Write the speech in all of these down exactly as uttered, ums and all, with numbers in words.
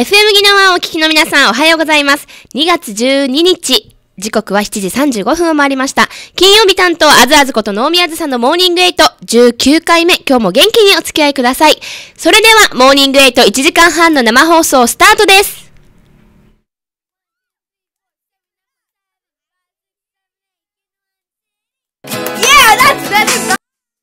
エフエム ギノワンをお聞きの皆さん、おはようございます。にがつじゅうににち、時刻はしちじさんじゅうごふんを回りました。金曜日担当、あずあずこと能見あずさんのモーニングエイト、じゅうきゅうかいめ、今日も元気にお付き合いください。それでは、モーニングエイトいちじかんはんの生放送スタートです。Yeah, that's, that's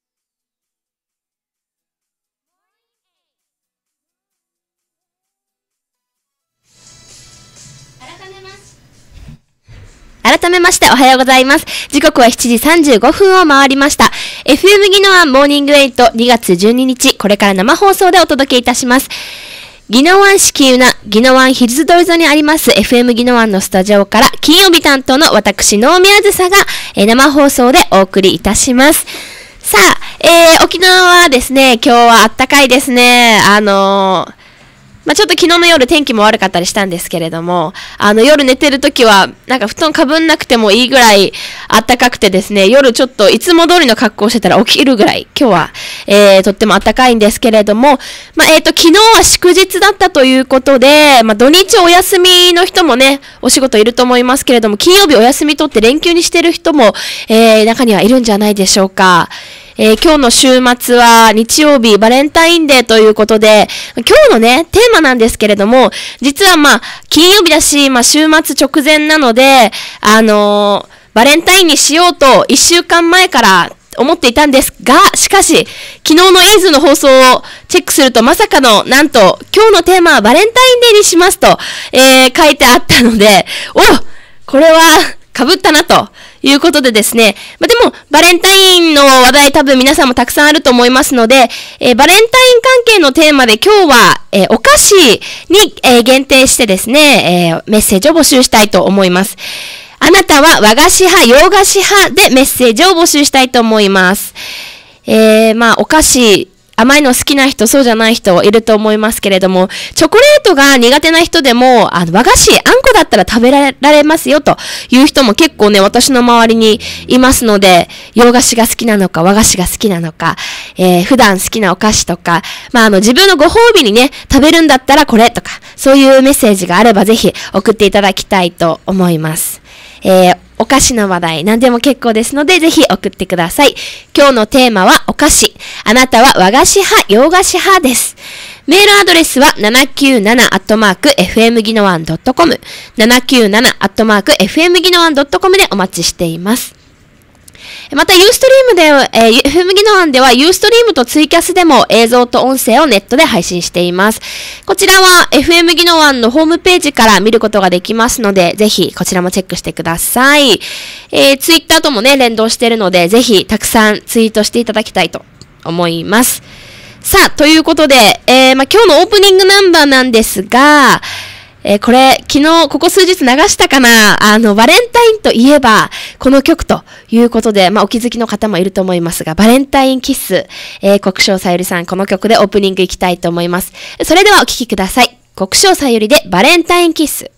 改めましておはようございます。時刻はしちじさんじゅうごふんを回りました。エフエム ギノワンモーニングエイトにがつじゅうににち、これから生放送でお届けいたします。ギノワン市キウナ、ギノワンヒルズドルゾにあります エフエム ギノワンのスタジオから金曜日担当の私、能見あずさが生放送でお送りいたします。さあ、えー、沖縄はですね、今日はあったかいですね。あのー、まあ、ちょっと昨日の夜天気も悪かったりしたんですけれども、あの夜寝てるときはなんか布団かぶんなくてもいいぐらい暖かくてですね、夜ちょっといつも通りの格好をしてたら起きるぐらい今日は、えー、とっても暖かいんですけれども、まあ、えーと、昨日は祝日だったということで、まあ、土日お休みの人もね、お仕事いると思いますけれども、金曜日お休み取って連休にしてる人も、えー、中にはいるんじゃないでしょうか。えー、今日の週末は日曜日バレンタインデーということで、今日のね、テーマなんですけれども、実はまあ、金曜日だし、まあ週末直前なので、あのー、バレンタインにしようといっしゅうかんまえから思っていたんですが、しかし、昨日のイーズの放送をチェックするとまさかの、なんと、今日のテーマはバレンタインデーにしますと、えー、書いてあったので、おこれは、被ったなということでですね。まあ、でも、バレンタインの話題多分皆さんもたくさんあると思いますので、えー、バレンタイン関係のテーマで今日は、えー、お菓子に、えー、限定してですね、えー、メッセージを募集したいと思います。あなたは和菓子派、洋菓子派でメッセージを募集したいと思います。えー、まあ、お菓子、甘いの好きな人、そうじゃない人いると思いますけれども、チョコレートが苦手な人でも、あの、和菓子、あんこだったら食べられますよという人も結構ね、私の周りにいますので、洋菓子が好きなのか、和菓子が好きなのか、えー、普段好きなお菓子とか、まあ、あの、自分のご褒美にね、食べるんだったらこれとか、そういうメッセージがあればぜひ送っていただきたいと思います。えー、お菓子の話題、何でも結構ですので、ぜひ送ってください。今日のテーマはお菓子。あなたは和菓子派、洋菓子派です。メールアドレスは ななきゅうなな アットマーク エフエム ギノワン ドットコム ななきゅうなな アットマーク エフエム ギノワン ドットコム でお待ちしています。また、ユーストリームで、えー、エフエム ギノワンでは、ユーストリームとツイキャスでも映像と音声をネットで配信しています。こちらは エフエム ギノワンのホームページから見ることができますので、ぜひこちらもチェックしてください。えー、ツイッターともね、連動しているので、ぜひたくさんツイートしていただきたいと思います。さあ、ということで、えー、まあ、今日のオープニングナンバーなんですが、えー、これ、昨日、ここ数日流したかな、あの、バレンタインといえば、この曲ということで、まあ、お気づきの方もいると思いますが、バレンタインキッス、えー、国生さゆりさん、この曲でオープニングいきたいと思います。それではお聴きください。国生さゆりでバレンタインキッス。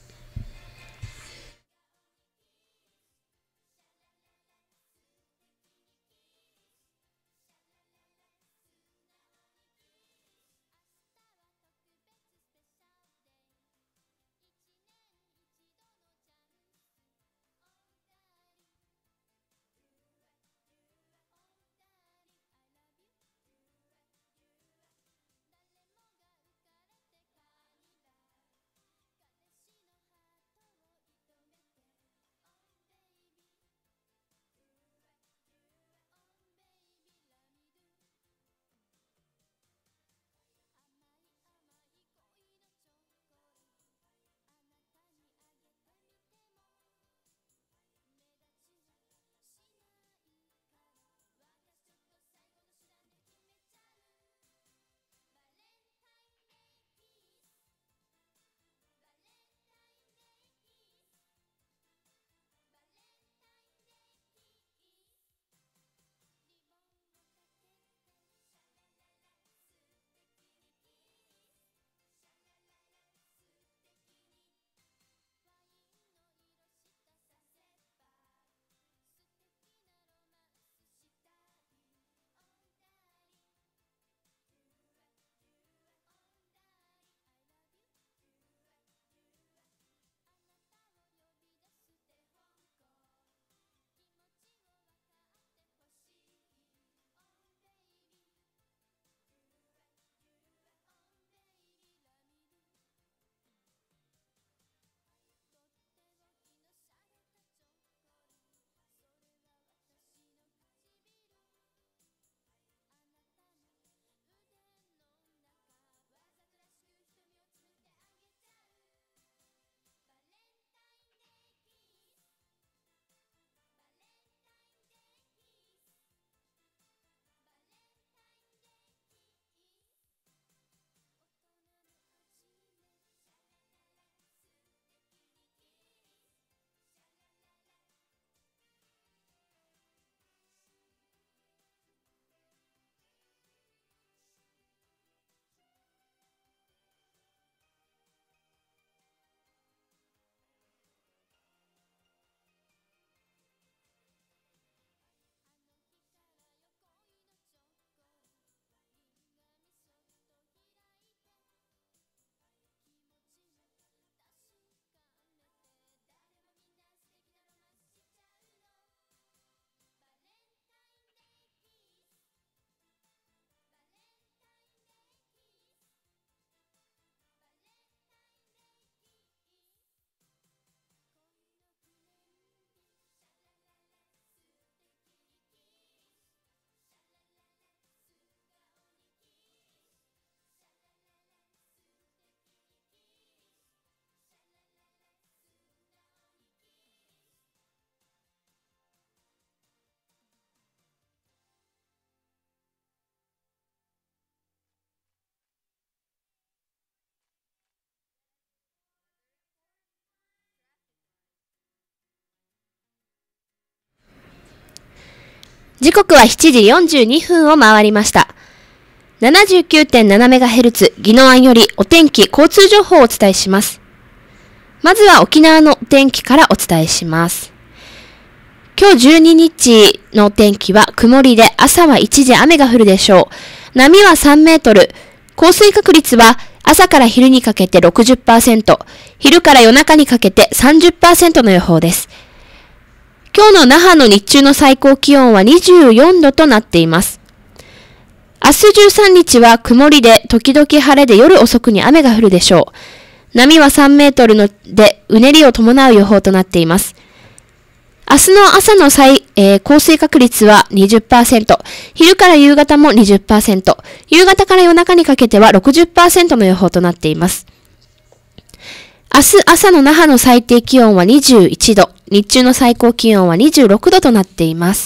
時刻はしちじよんじゅうにふんを回りました。ななじゅうきゅうてんななメガヘルツ 宜野湾よりお天気、交通情報をお伝えします。まずは沖縄のお天気からお伝えします。今日じゅうににちのお天気は曇りで朝は一時雨が降るでしょう。波はさんメートル。降水確率は朝から昼にかけて ろくじゅっパーセント、昼から夜中にかけて さんじゅっパーセント の予報です。今日の那覇の日中の最高気温はにじゅうよんどとなっています。明日じゅうさんにちは曇りで時々晴れで夜遅くに雨が降るでしょう。波はさんメートルのでうねりを伴う予報となっています。明日の朝の最、えー、降水確率は にじゅっパーセント、昼から夕方も にじゅっパーセント、夕方から夜中にかけては ろくじゅっパーセント の予報となっています。明日朝の那覇の最低気温はにじゅういちど、日中の最高気温はにじゅうろくどとなっています。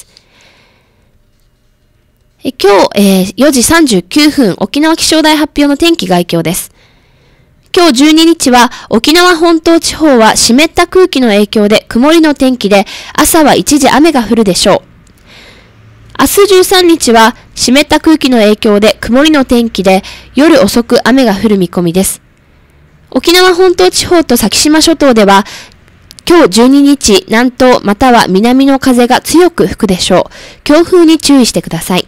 え今日、えー、よじさんじゅうきゅうふん、沖縄気象台発表の天気概況です。今日じゅうににちは沖縄本島地方は湿った空気の影響で曇りの天気で朝は一時雨が降るでしょう。明日じゅうさんにちは湿った空気の影響で曇りの天気で夜遅く雨が降る見込みです。沖縄本島地方と先島諸島では今日じゅうににち南東または南の風が強く吹くでしょう。強風に注意してください。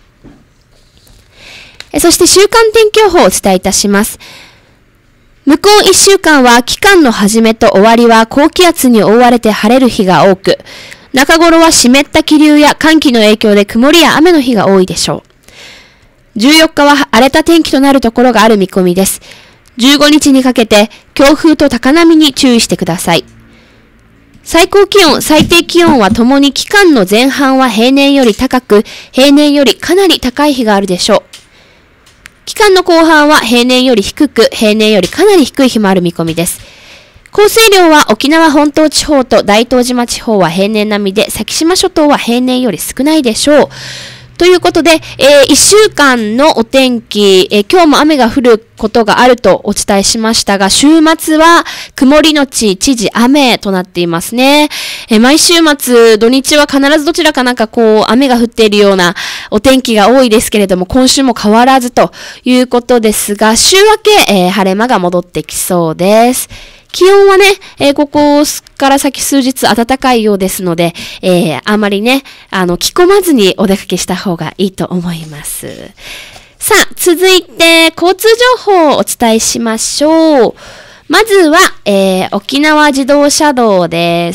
そして週間天気予報をお伝えいたします。向こういっしゅうかんは期間の始めと終わりは高気圧に覆われて晴れる日が多く、中頃は湿った気流や寒気の影響で曇りや雨の日が多いでしょう。じゅうよっかは荒れた天気となるところがある見込みです。じゅうごにちにかけて強風と高波に注意してください。最高気温、最低気温はともに期間の前半は平年より高く、平年よりかなり高い日があるでしょう。期間の後半は平年より低く、平年よりかなり低い日もある見込みです。降水量は沖縄本島地方と大東島地方は平年並みで、先島諸島は平年より少ないでしょう。ということで、えー、いっしゅうかんのお天気、えー、今日も雨が降ることがあるとお伝えしましたが、週末は曇りのち一時雨となっていますね。えー、毎週末、土日は必ずどちらかなんかこう雨が降っているようなお天気が多いですけれども、今週も変わらずということですが、週明け、えー、晴れ間が戻ってきそうです。気温はね、えー、ここから先数日暖かいようですので、えー、あまりね、あの、着込まずにお出かけした方がいいと思います。さあ、続いて、交通情報をお伝えしましょう。まずは、えー、沖縄自動車道です。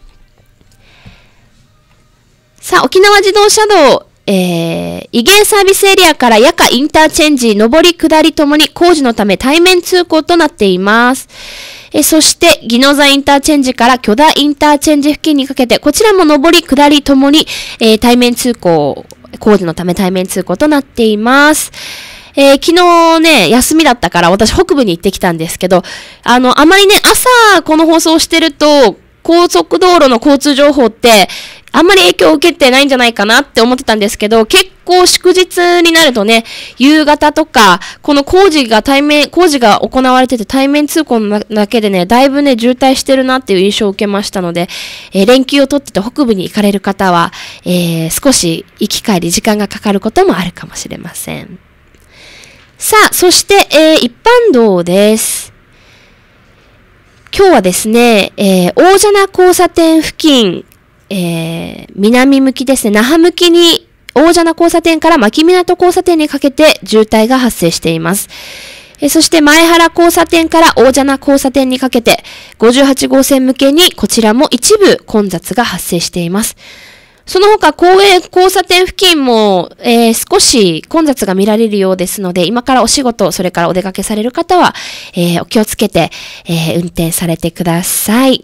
さあ、沖縄自動車道、えー、異芸サービスエリアから八鹿インターチェンジ、上り下りともに工事のため対面通行となっています。えそして、宜野座インターチェンジから許田インターチェンジ付近にかけて、こちらも上り下りともに、えー、対面通行、工事のため対面通行となっています。えー、昨日ね、休みだったから私北部に行ってきたんですけど、あの、あまりね、朝この放送してると、高速道路の交通情報って、あんまり影響を受けてないんじゃないかなって思ってたんですけど、結構祝日になるとね、夕方とか、この工事が対面、工事が行われてて対面通行のだけでね、だいぶね、渋滞してるなっていう印象を受けましたので、えー、連休を取ってて北部に行かれる方は、えー、少し行き帰り時間がかかることもあるかもしれません。さあ、そして、えー、一般道です。今日はですね、えー、大蛇名交差点付近、えー、南向きですね、那覇向きに大蛇名交差点から牧港交差点にかけて渋滞が発生しています。えー、そして前原交差点から大蛇名交差点にかけてごじゅうはちごうせん向けにこちらも一部混雑が発生しています。その他、公営交差点付近も、えー、少し混雑が見られるようですので、今からお仕事、それからお出かけされる方は、えー、お気をつけて、えー、運転されてください。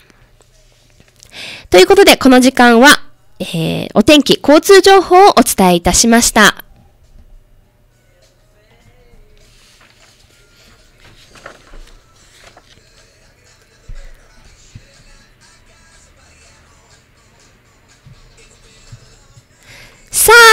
ということで、この時間は、えー、お天気、交通情報をお伝えいたしました。さ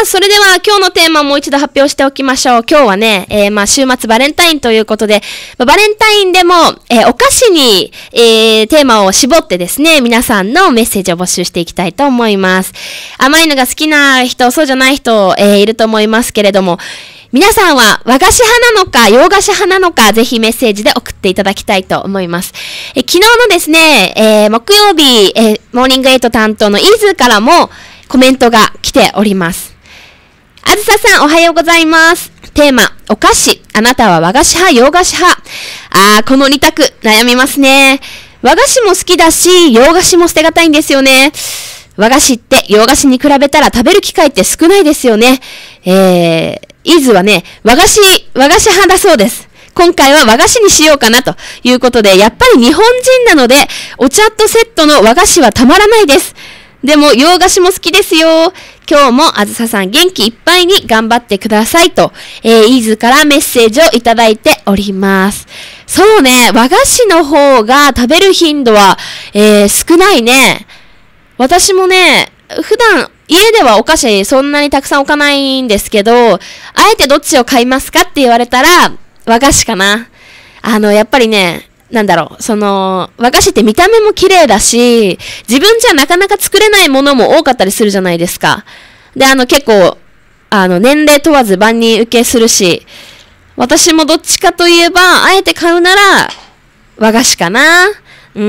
あ、それでは今日のテーマをもう一度発表しておきましょう。今日はね、えー、まあ、週末バレンタインということで、バレンタインでも、えー、お菓子に、えー、テーマを絞ってですね、皆さんのメッセージを募集していきたいと思います。甘いのが好きな人、そうじゃない人、えー、いると思いますけれども、皆さんは和菓子派なのか、洋菓子派なのか、ぜひメッセージで送っていただきたいと思います。え昨日のですね、えー、木曜日、えー、モーニングエイト担当のイズからもコメントが来ております。あずささん、おはようございます。テーマ、お菓子。あなたは和菓子派、洋菓子派。あー、この二択、悩みますね。和菓子も好きだし、洋菓子も捨てがたいんですよね。和菓子って洋菓子に比べたら食べる機会って少ないですよね。えー、イズはね、和菓子、和菓子派だそうです。今回は和菓子にしようかなということで、やっぱり日本人なので、お茶とセットの和菓子はたまらないです。でも、洋菓子も好きですよ。今日もあずささん元気いっぱいに頑張ってくださいと、えー、イズからメッセージをいただいております。そうね、和菓子の方が食べる頻度は、えー、少ないね。私もね、普段、家ではお菓子そんなにたくさん置かないんですけど、あえてどっちを買いますかって言われたら、和菓子かな。あの、やっぱりね、なんだろう、その、和菓子って見た目も綺麗だし、自分じゃなかなか作れないものも多かったりするじゃないですか。で、あの、結構、あの、年齢問わず万人受けするし、私もどっちかといえば、あえて買うなら、和菓子かな。うん。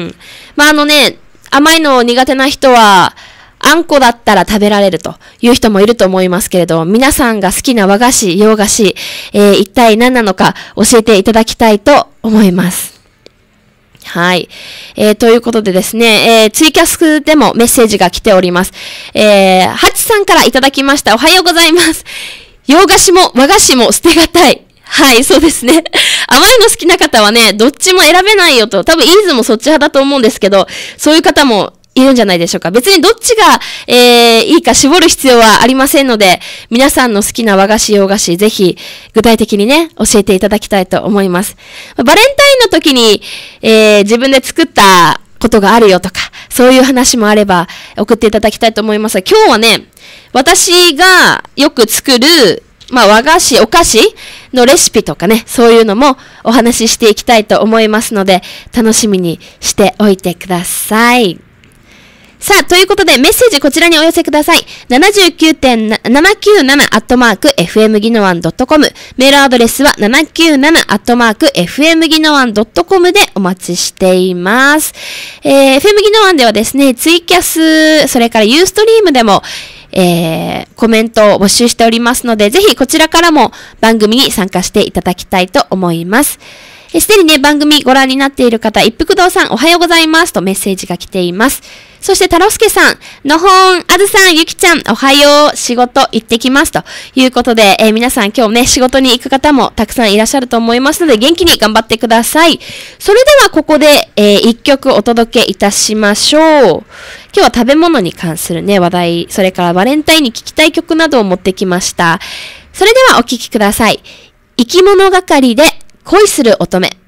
まあ、あのね、甘いの苦手な人は、あんこだったら食べられるという人もいると思いますけれど、皆さんが好きな和菓子、洋菓子、えー、一体何なのか教えていただきたいと思います。はい。えー、ということでですね、えー、ツイキャスでもメッセージが来ております。えー、ハチさんからいただきました。おはようございます。洋菓子も和菓子も捨てがたい。はい、そうですね。甘いの好きな方はね、どっちも選べないよと、多分イーズもそっち派だと思うんですけど、そういう方もいるんじゃないでしょうか。別にどっちが、えー、いいか絞る必要はありませんので、皆さんの好きな和菓子、洋菓子、ぜひ具体的にね、教えていただきたいと思います。バレンタインの時に、えー、自分で作ったことがあるよとか、そういう話もあれば送っていただきたいと思いますが、今日はね、私がよく作る、まあ和菓子、お菓子のレシピとかね、そういうのもお話ししていきたいと思いますので、楽しみにしておいてください。さあ、ということで、メッセージこちらにお寄せください。ななじゅうきゅうてんななきゅうなな アットマーク エフエム ギノワン ドットコム。メールアドレスは ななきゅうなな アットマーク エフエム ギノワン ドットコム でお待ちしています。えー、エフエム ギノワンではですね、ツイキャス、それからユーストリームでも、えー、コメントを募集しておりますので、ぜひこちらからも番組に参加していただきたいと思います。すでにね、番組ご覧になっている方、一服堂さんおはようございますとメッセージが来ています。そして、太郎介さん、のほん、あずさん、ゆきちゃん、おはよう、仕事行ってきますということで、えー、皆さん今日ね、仕事に行く方もたくさんいらっしゃると思いますので、元気に頑張ってください。それではここで、えー、一曲お届けいたしましょう。今日は食べ物に関するね、話題、それからバレンタインに聴きたい曲などを持ってきました。それではお聴きください。生き物係で恋する乙女。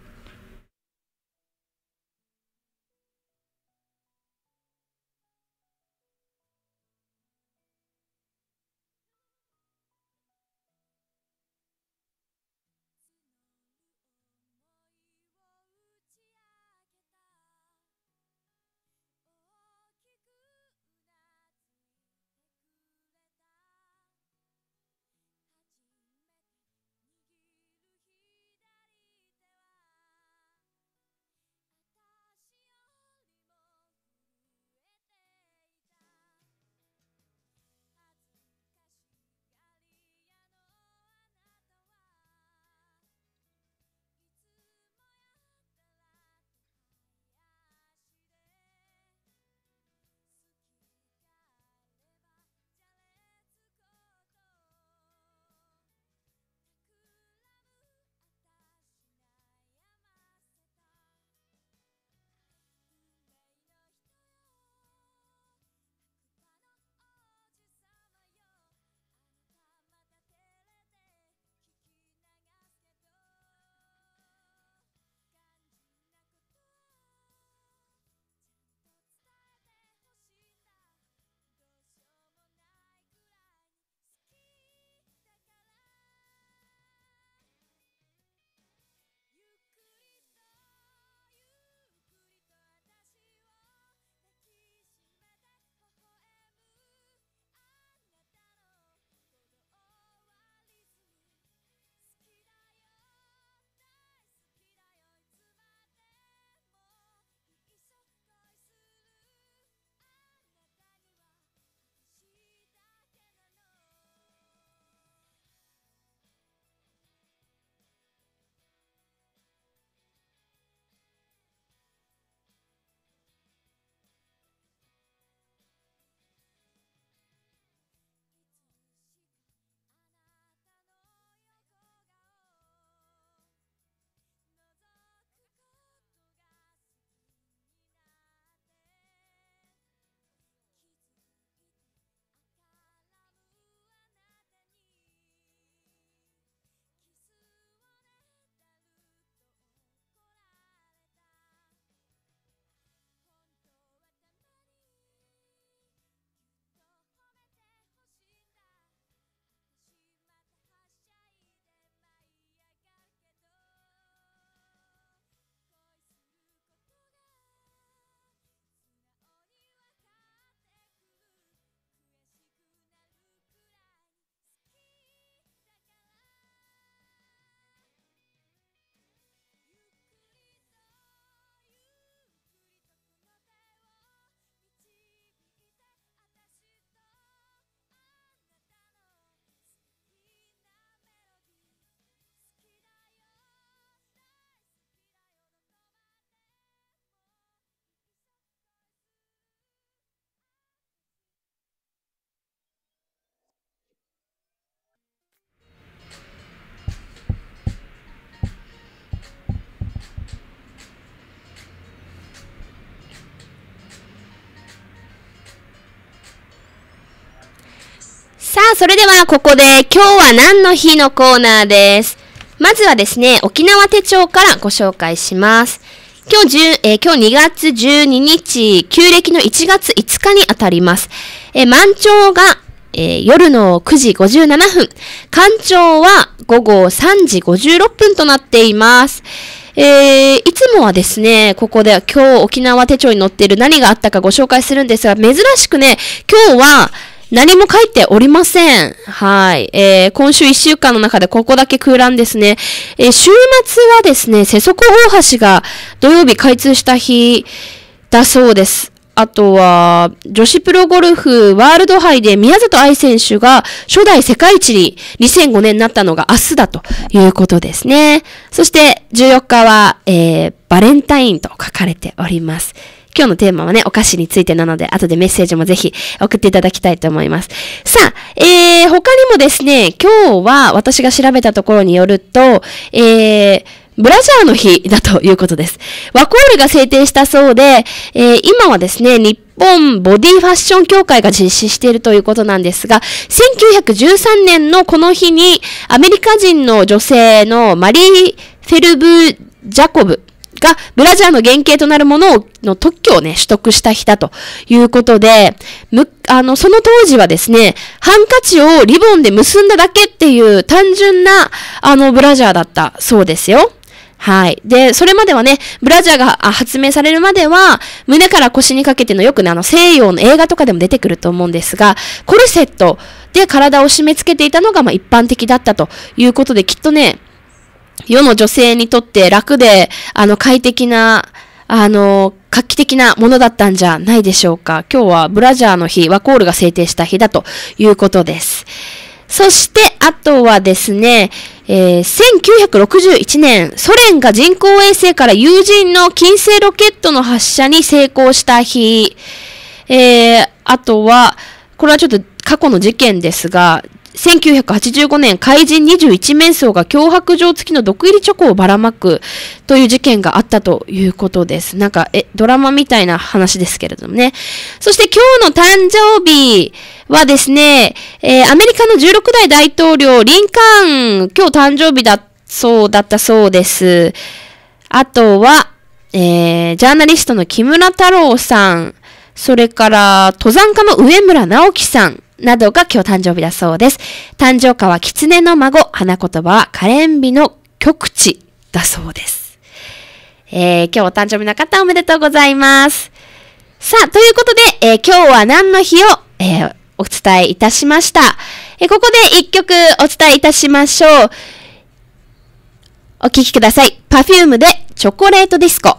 さあ、それではここで今日は何の日のコーナーです。まずはですね、沖縄手帳からご紹介します。今日10、えー、今日にがつじゅうににち、旧暦のいちがついつかにあたります。えー、満潮が、えー、夜のくじごじゅうななふん、干潮は午後さんじごじゅうろっぷんとなっています。えー、いつもはですね、ここで今日沖縄手帳に載っている何があったかご紹介するんですが、珍しくね、今日は何も書いておりません。はい。えー、今週いっしゅうかんの中でここだけ空欄ですね。えー、週末はですね、瀬底大橋が土曜日開通した日だそうです。あとは、女子プロゴルフワールド杯で宮里藍選手が初代世界一ににせんごねんになったのが明日だということですね。そしてじゅうよっかは、えー、バレンタインと書かれております。今日のテーマはね、お菓子についてなので、後でメッセージもぜひ送っていただきたいと思います。さあ、えー、他にもですね、今日は私が調べたところによると、えー、ブラジャーの日だということです。ワコールが制定したそうで、えー、今はですね、日本ボディファッション協会が実施しているということなんですが、せんきゅうひゃくじゅうさんねんのこの日に、アメリカ人の女性のマリー・フェルブ・ジャコブがブラジャーの原型となるものの特許をね、取得した日だということで、む、あの、その当時はですね、ハンカチをリボンで結んだだけっていう単純な、あの、ブラジャーだったそうですよ。はい。で、それまではね、ブラジャーが発明されるまでは、胸から腰にかけてのよくね、あの、西洋の映画とかでも出てくると思うんですが、コルセットで体を締め付けていたのが、まあ、一般的だったということで、きっとね、世の女性にとって楽で、あの、快適な、あの、画期的なものだったんじゃないでしょうか。今日はブラジャーの日、ワコールが制定した日だということです。そして、あとはですね、えー、せんきゅうひゃくろくじゅういちねん、ソ連が人工衛星から有人の金星ロケットの発射に成功した日。えー、あとは、これはちょっと過去の事件ですが、せんきゅうひゃくはちじゅうごねん、海人にじゅういちめんそうが脅迫状付きの毒入りチョコをばらまくという事件があったということです。なんか、え、ドラマみたいな話ですけれどもね。そして今日の誕生日はですね、えー、アメリカのじゅうろくだい大統領、リンカーン、今日誕生日だそうだったそうです。あとは、えー、ジャーナリストの木村太郎さん、それから登山家の上村直樹さん、などが今日誕生日だそうです。誕生花は狐の孫、花言葉は可憐美の極地だそうです。えー、今日お誕生日の方おめでとうございます。さあ、ということで、えー、今日は何の日を、えー、お伝えいたしました。えー、ここで一曲お伝えいたしましょう。お聴きください。パフュームでチョコレートディスコ。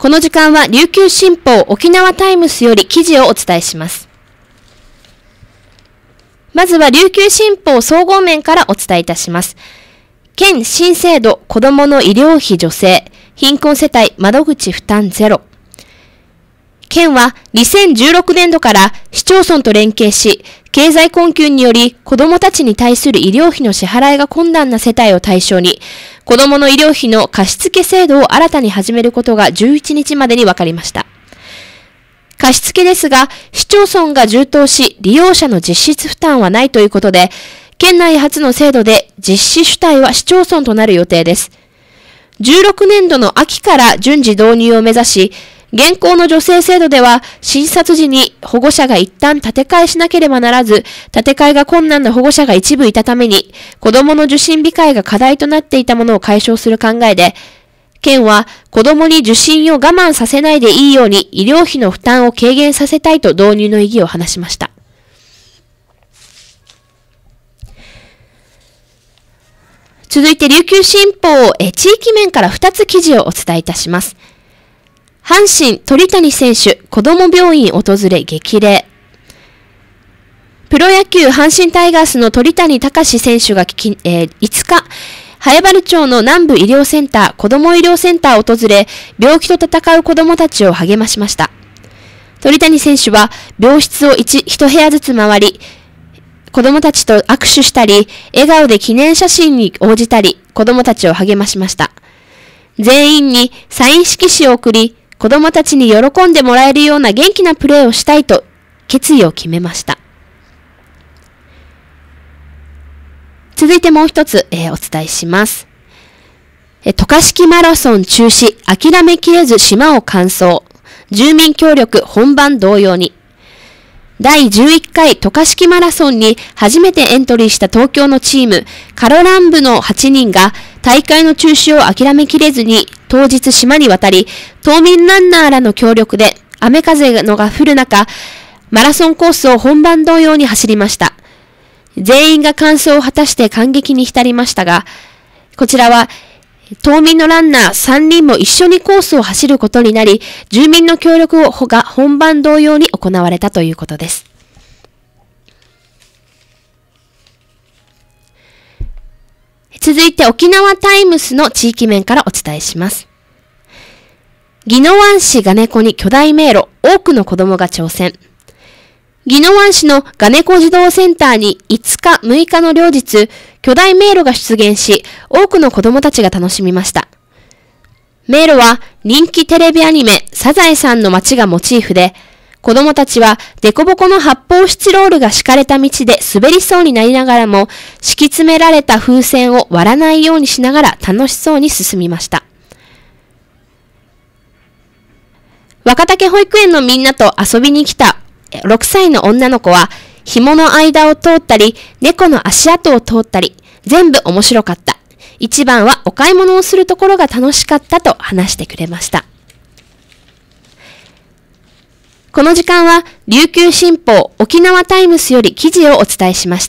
この時間は琉球新報沖縄タイムスより記事をお伝えします。まずは琉球新報総合面からお伝えいたします。県新制度子どもの医療費助成、貧困世帯窓口負担ゼロ。県はにせんじゅうろくねんどから市町村と連携し、経済困窮により子どもたちに対する医療費の支払いが困難な世帯を対象に、子どもの医療費の貸付制度を新たに始めることがじゅういちにちまでに分かりました。貸付ですが、市町村が充当し、利用者の実質負担はないということで、県内初の制度で実施主体は市町村となる予定です。じゅうろくねんどの秋から順次導入を目指し、現行の助成制度では、診察時に保護者が一旦建て替えしなければならず、建て替えが困難な保護者が一部いたために、子どもの受診控えが課題となっていたものを解消する考えで、県は子どもに受診を我慢させないでいいように医療費の負担を軽減させたいと導入の意義を話しました。続いて琉球新報え地域面からふたつ記事をお伝えいたします。阪神鳥谷選手子ども病院訪れ激励。プロ野球阪神タイガースの鳥谷敬選手がき、えー、いつか南原町の南部医療センター、子ども医療センターを訪れ、病気と闘う子どもたちを励ましました。鳥谷選手は病室を一、一部屋ずつ回り、子どもたちと握手したり、笑顔で記念写真に応じたり、子どもたちを励ましました。全員にサイン色紙を送り、子どもたちに喜んでもらえるような元気なプレーをしたいと決意を決めました。続いてもう一つ、えー、お伝えします。え、渡嘉敷マラソン中止、諦めきれず島を完走。住民協力本番同様に。だいじゅういっかい渡嘉敷マラソンに初めてエントリーした東京のチーム、カロラン部のはちにんが大会の中止を諦めきれずに当日島に渡り、島民ランナーらの協力で雨風のが降る中、マラソンコースを本番同様に走りました。全員が完走を果たして感激に浸りましたが、こちらは島民のランナーさんにんも一緒にコースを走ることになり、住民の協力が本番同様に行われたということです。続いて沖縄タイムスの地域面からお伝えします。宜野湾市ガネコに巨大迷路、多くの子供が挑戦。宜野湾市のガネコ児童センターにいつか、むいかの両日、巨大迷路が出現し、多くの子供たちが楽しみました。迷路は人気テレビアニメ、サザエさんの街がモチーフで、子供たちはデコボコの発泡スチロールが敷かれた道で滑りそうになりながらも、敷き詰められた風船を割らないようにしながら楽しそうに進みました。若竹保育園のみんなと遊びに来たろくさいの女の子は、紐の間を通ったり、猫の足跡を通ったり、全部面白かった。一番はお買い物をするところが楽しかったと話してくれました。この時間は、琉球新報沖縄タイムスより記事をお伝えしました。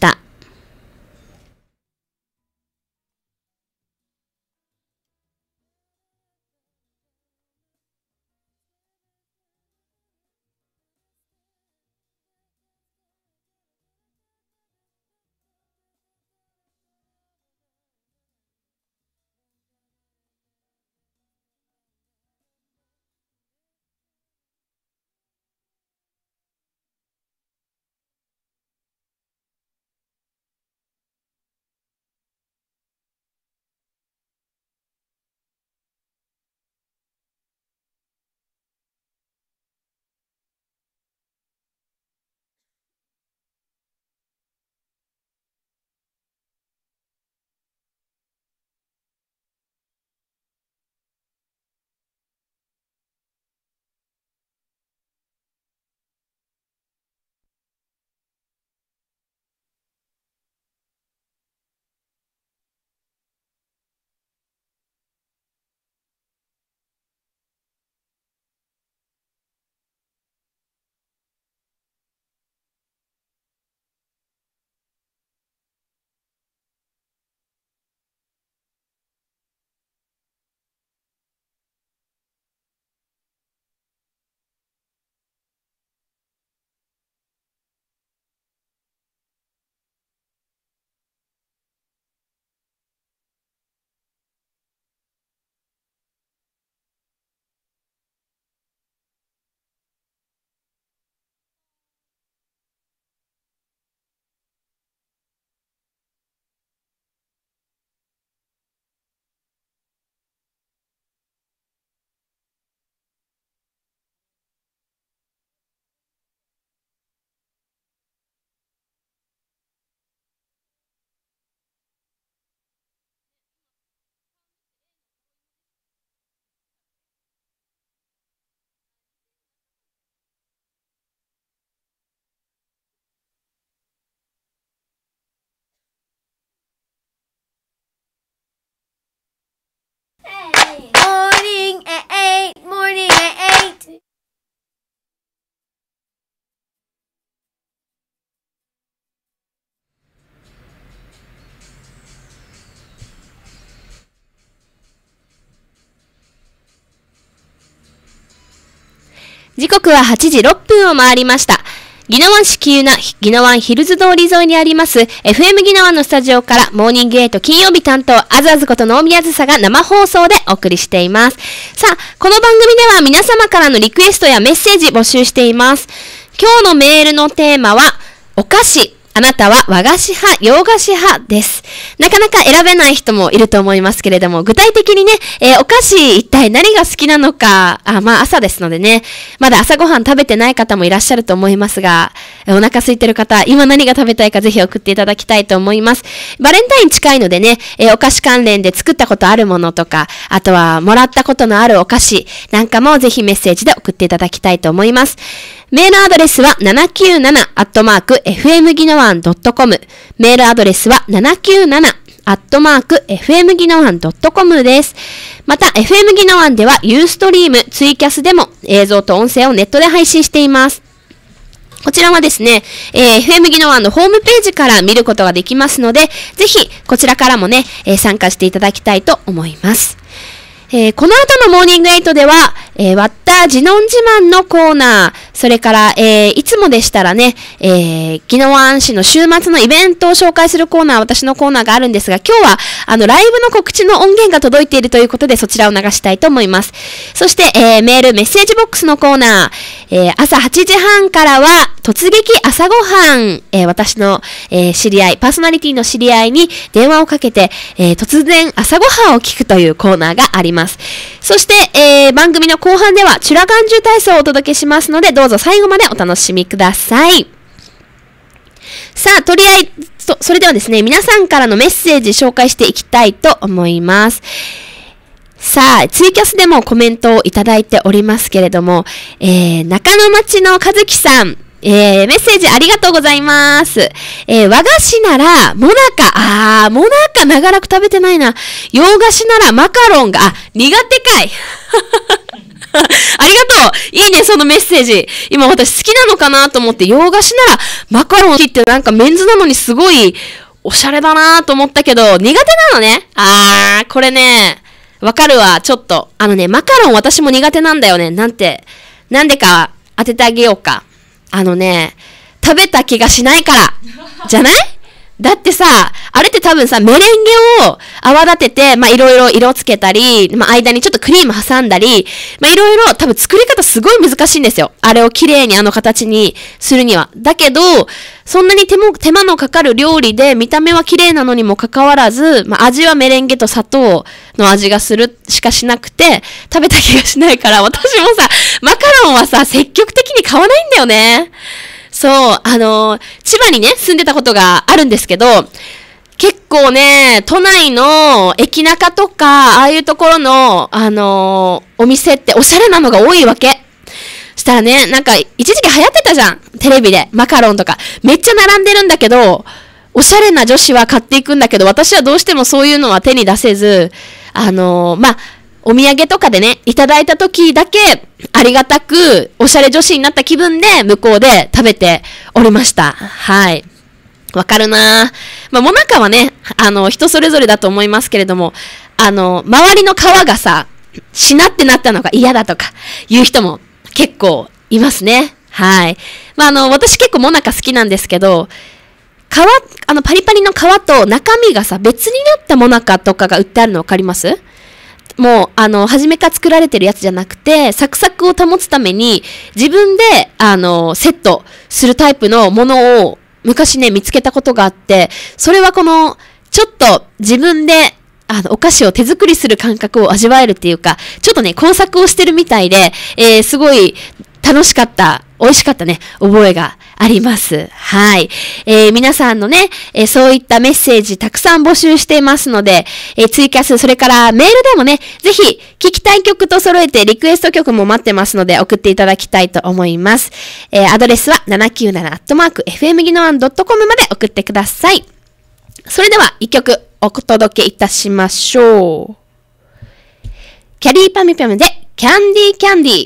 時刻ははちじろっぷんを回りました。宜野湾市喜友名宜野湾ヒルズ通り沿いにあります エフエム 宜野湾のスタジオからモーニングエイト金曜日担当あずあずこと能見あずさが生放送でお送りしています。さあ、この番組では皆様からのリクエストやメッセージ募集しています。今日のメールのテーマはお菓子。あなたは和菓子派、洋菓子派です。なかなか選べない人もいると思いますけれども、具体的にね、えー、お菓子一体何が好きなのか、あ、まあ朝ですのでね、まだ朝ごはん食べてない方もいらっしゃると思いますが、お腹空いてる方、今何が食べたいかぜひ送っていただきたいと思います。バレンタイン近いのでね、えー、お菓子関連で作ったことあるものとか、あとはもらったことのあるお菓子なんかもぜひメッセージで送っていただきたいと思います。メールアドレスはななきゅうななアットマークエフエムギノワンドットコム。メールアドレスはななきゅうななアットマークエフエムギノワンドットコム です。また エフエム ギノワンではユーストリーム、ツイキャスでも映像と音声をネットで配信しています。こちらはですね、えー、エフエム ギノワンのホームページから見ることができますので、ぜひこちらからもね、えー、参加していただきたいと思います。えー、この後のモーニングエイトでは、えー、割ったジノン自慢のコーナー、それから、えー、いつもでしたらね、えー、宜野湾市の週末のイベントを紹介するコーナー、私のコーナーがあるんですが、今日は、あの、ライブの告知の音源が届いているということで、そちらを流したいと思います。そして、えー、メール、メッセージボックスのコーナー、えー、朝はちじはんからは、突撃朝ごはん、えー、私の、えー、知り合い、パーソナリティの知り合いに電話をかけて、えー、突然朝ごはんを聞くというコーナーがあります。そして、えー、番組の後半では、チュラガンジュ体操をお届けしますので、どうぞ最後までお楽しみください。さあ、とりあえず、それではですね、皆さんからのメッセージ紹介していきたいと思います。さあ、ツイキャスでもコメントをいただいておりますけれども、えー、中野町の和樹さん、えー、メッセージありがとうございます。えー、和菓子なら、もなか、あー、もなか長らく食べてないな。洋菓子ならマカロンが、あ、苦手かい。ありがとう。いいね、そのメッセージ。今私好きなのかなと思って、洋菓子ならマカロンってなんかメンズなのにすごいおしゃれだなと思ったけど、苦手なのね。あー、これね、わかるわ、ちょっと。あのね、マカロン私も苦手なんだよね。なんて、なんでか当ててあげようか。あのね、食べた気がしないから。じゃない？だってさ、あれって多分さ、メレンゲを泡立てて、まあ、いろいろ色つけたり、まあ、間にちょっとクリーム挟んだり、まあ、いろいろ多分作り方すごい難しいんですよ。あれを綺麗にあの形にするには。だけど、そんなに手も、手間のかかる料理で、見た目は綺麗なのにもかかわらず、まあ、味はメレンゲと砂糖の味がするしかしなくて、食べた気がしないから、私もさ、マカロンはさ、積極的に買わないんだよね。そう、あのー、千葉にね、住んでたことがあるんですけど、結構ね、都内の駅中とか、ああいうところの、あのー、お店っておしゃれなのが多いわけ。したらね、なんか、一時期流行ってたじゃん。テレビで。マカロンとか。めっちゃ並んでるんだけど、おしゃれな女子は買っていくんだけど、私はどうしてもそういうのは手に出せず、あのー、まあ、お土産とかでね、いただいた時だけ、ありがたく、おしゃれ女子になった気分で、向こうで食べておりました。はい。わかるなぁ。まあ、もなかはね、あの、人それぞれだと思いますけれども、あの、周りの皮がさ、しなってなったのが嫌だとか、いう人も結構いますね。はい。まあ、あの、私結構もなか好きなんですけど、皮、あの、パリパリの皮と中身がさ、別になったもなかとかが売ってあるのわかります？もう、あの、初めから作られてるやつじゃなくて、サクサクを保つために、自分で、あの、セットするタイプのものを、昔ね、見つけたことがあって、それはこの、ちょっと自分で、あの、お菓子を手作りする感覚を味わえるっていうか、ちょっとね、工作をしてるみたいで、えー、すごい楽しかった、美味しかったね、覚えがあります。はい。えー、皆さんのね、えー、そういったメッセージたくさん募集していますので、えー、ツイキャス、それからメールでもね、ぜひ聞きたい曲と揃えてリクエスト曲も待ってますので送っていただきたいと思います。えー、アドレスはななきゅうななアットマークエフエムギノワンドットコムまで送ってください。それでは一曲お届けいたしましょう。キャリーパミュパミュでキャンディーキャンディー。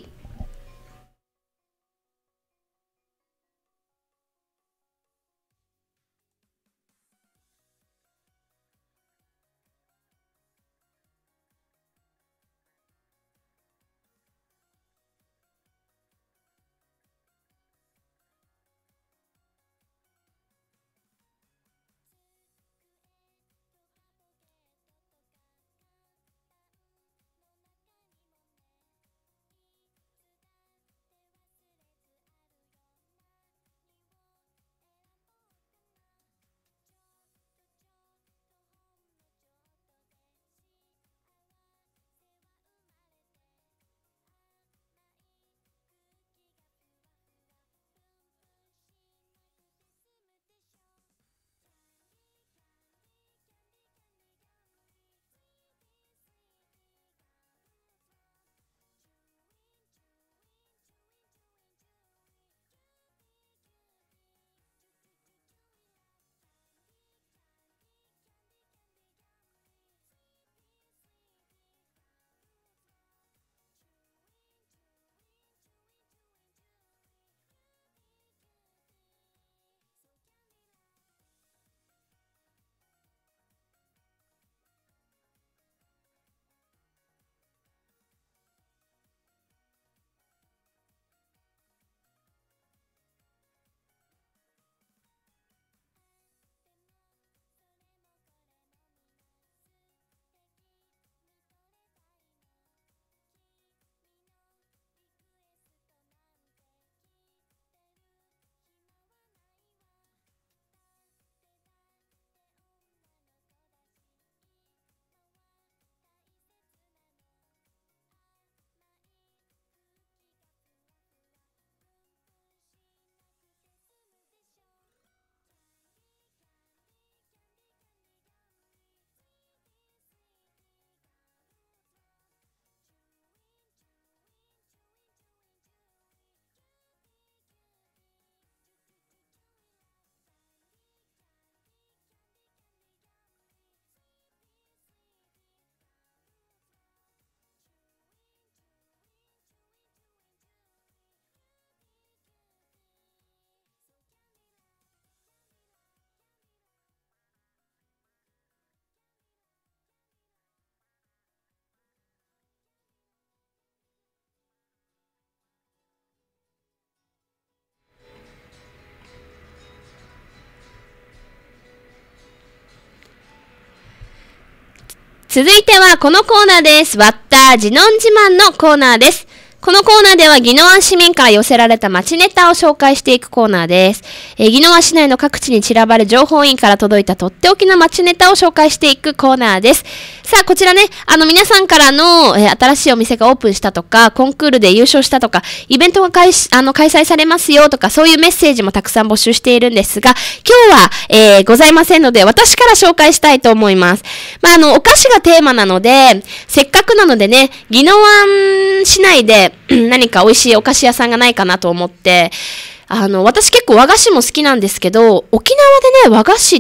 続いてはこのコーナーです。ワッタージノン自慢のコーナーです。このコーナーでは宜野湾市民から寄せられた街ネタを紹介していくコーナーです。えー、宜野湾市内の各地に散らばる情報員から届いたとっておきの街ネタを紹介していくコーナーです。さあ、こちらね、あの皆さんからの、えー、新しいお店がオープンしたとか、コンクールで優勝したとか、イベントが開始、あの開催されますよとか、そういうメッセージもたくさん募集しているんですが、今日は、えー、ございませんので、私から紹介したいと思います。まあ、あの、お菓子がテーマなので、せっかくなのでね、宜野湾市内で何か美味しいお菓子屋さんがないかなと思って、あの、私結構和菓子も好きなんですけど、沖縄でね、和菓子って、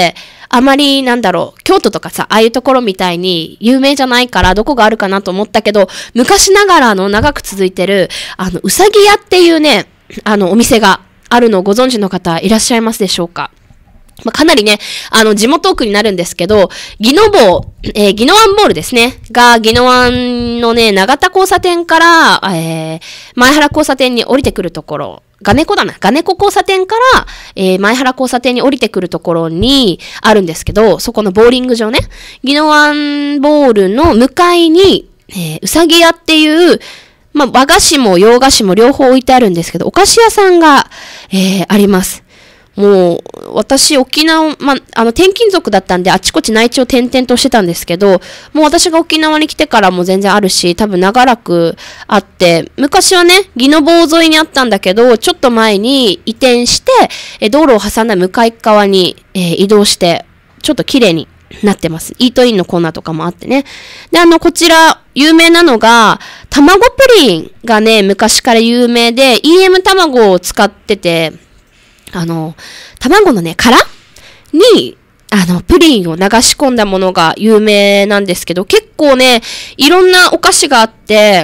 あまりなんだろう、京都とかさ、ああいうところみたいに有名じゃないからどこがあるかなと思ったけど、昔ながらの長く続いてる、あの、うさぎ屋っていうね、あの、お店があるのをご存知の方いらっしゃいますでしょうか？まあ、かなりね、あの、地元奥になるんですけど、宜野坊、えー、宜野湾ボールですね。が、宜野湾のね、長田交差点から、えー、前原交差点に降りてくるところ、がねこだな。がねこ交差点から、えー、前原交差点に降りてくるところにあるんですけど、そこのボーリング場ね。宜野湾ボールの向かいに、えー、うさぎ屋っていう、まあ、和菓子も洋菓子も両方置いてあるんですけど、お菓子屋さんが、えー、あります。もう、私、沖縄、まあ、あの、転勤族だったんで、あちこち内地を転々としてたんですけど、もう私が沖縄に来てからも全然あるし、多分長らくあって、昔はね、宜野坊沿いにあったんだけど、ちょっと前に移転して、え道路を挟んだ向かい側に、えー、移動して、ちょっと綺麗になってます。イートインのコーナーとかもあってね。で、あの、こちら、有名なのが、卵プリンがね、昔から有名で、イーエム 卵を使ってて、あの、卵のね、殻に、あの、プリンを流し込んだものが有名なんですけど、結構ね、いろんなお菓子があって、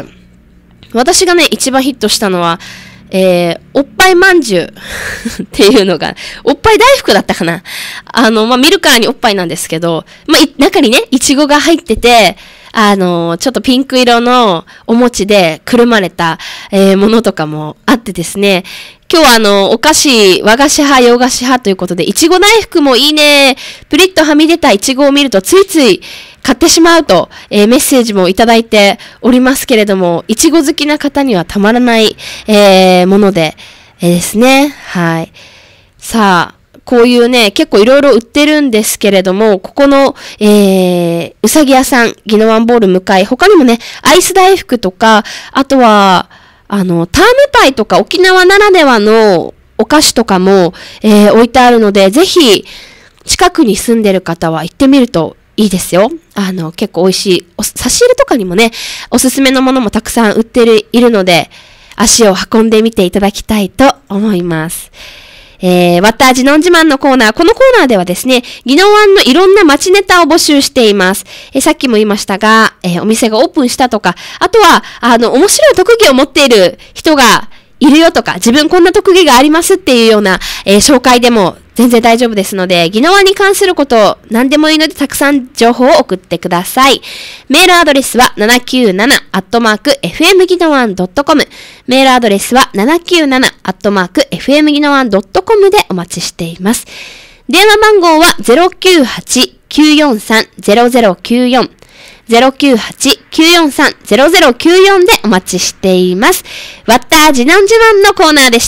私がね、一番ヒットしたのは、えー、おっぱいまんじゅうっていうのが、おっぱい大福だったかな。あの、まあ、見るからにおっぱいなんですけど、まあ、中にね、いちごが入ってて、あの、ちょっとピンク色のお餅でくるまれた、えー、ものとかもあってですね、今日はあの、お菓子、和菓子派、洋菓子派ということで、いちご大福もいいね。プリッとはみ出たいちごを見るとついつい買ってしまうと、えー、メッセージもいただいておりますけれども、いちご好きな方にはたまらない、えー、もので、えー、ですね。はい。さあ、こういうね、結構いろいろ売ってるんですけれども、ここの、えー、うさぎ屋さん、宜野湾ボール向かい、他にもね、アイス大福とか、あとは、あの、タームパイとか沖縄ならではのお菓子とかも、えー、置いてあるので、ぜひ、近くに住んでる方は行ってみるといいですよ。あの、結構美味しい。お差し入れとかにもね、おすすめのものもたくさん売ってる、いるので、足を運んでみていただきたいと思います。えー、ワッタージノン自慢のコーナー。このコーナーではですね、宜野湾のいろんな街ネタを募集しています。えー、さっきも言いましたが、えー、お店がオープンしたとか、あとは、あの、面白い特技を持っている人がいるよとか、自分こんな特技がありますっていうような、えー、紹介でも全然大丈夫ですので、宜野湾に関すること何でもいいのでたくさん情報を送ってください。メールアドレスはななきゅうななアットマークエフエムギノワンドットコム。メールアドレスはななきゅうななアットマークエフエムギノワンドットコムでお待ちしています。電話番号は ゼロきゅうはちきゅうよんさんゼロゼロきゅうよん ゼロきゅうはちきゅうよんさんゼロゼロきゅうよんでお待ちしています。ワッタージノン自慢のコーナーでした。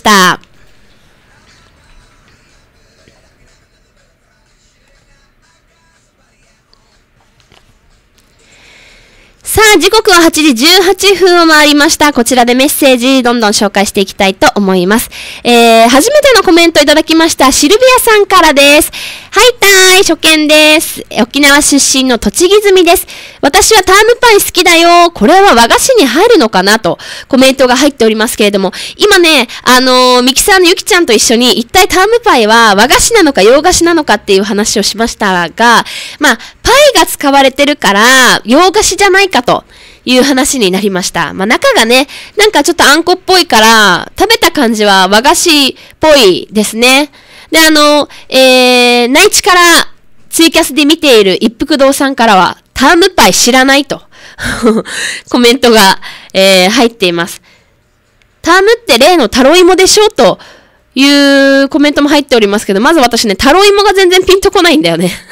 さあ、時刻ははちじじゅうはっぷんを回りました。こちらでメッセージどんどん紹介していきたいと思います。えー、初めてのコメントいただきましたシルビアさんからです。はいたーい、初見です。沖縄出身の栃木住です。私はタームパイ好きだよ。これは和菓子に入るのかなとコメントが入っておりますけれども、今ね、あのー、ミキサーのゆきちゃんと一緒に一体タームパイは和菓子なのか洋菓子なのかっていう話をしましたが、まあ、パイが使われてるから洋菓子じゃないかという話になりました。まあ、中がね、なんかちょっとあんこっぽいから食べた感じは和菓子っぽいですね。で、あの、えー、内地からツイキャスで見ている一服堂さんからはタームパイ知らないとコメントが、えー、入っています。タームって例のタロイモでしょというコメントも入っておりますけど、まず私ね、タロイモが全然ピンとこないんだよね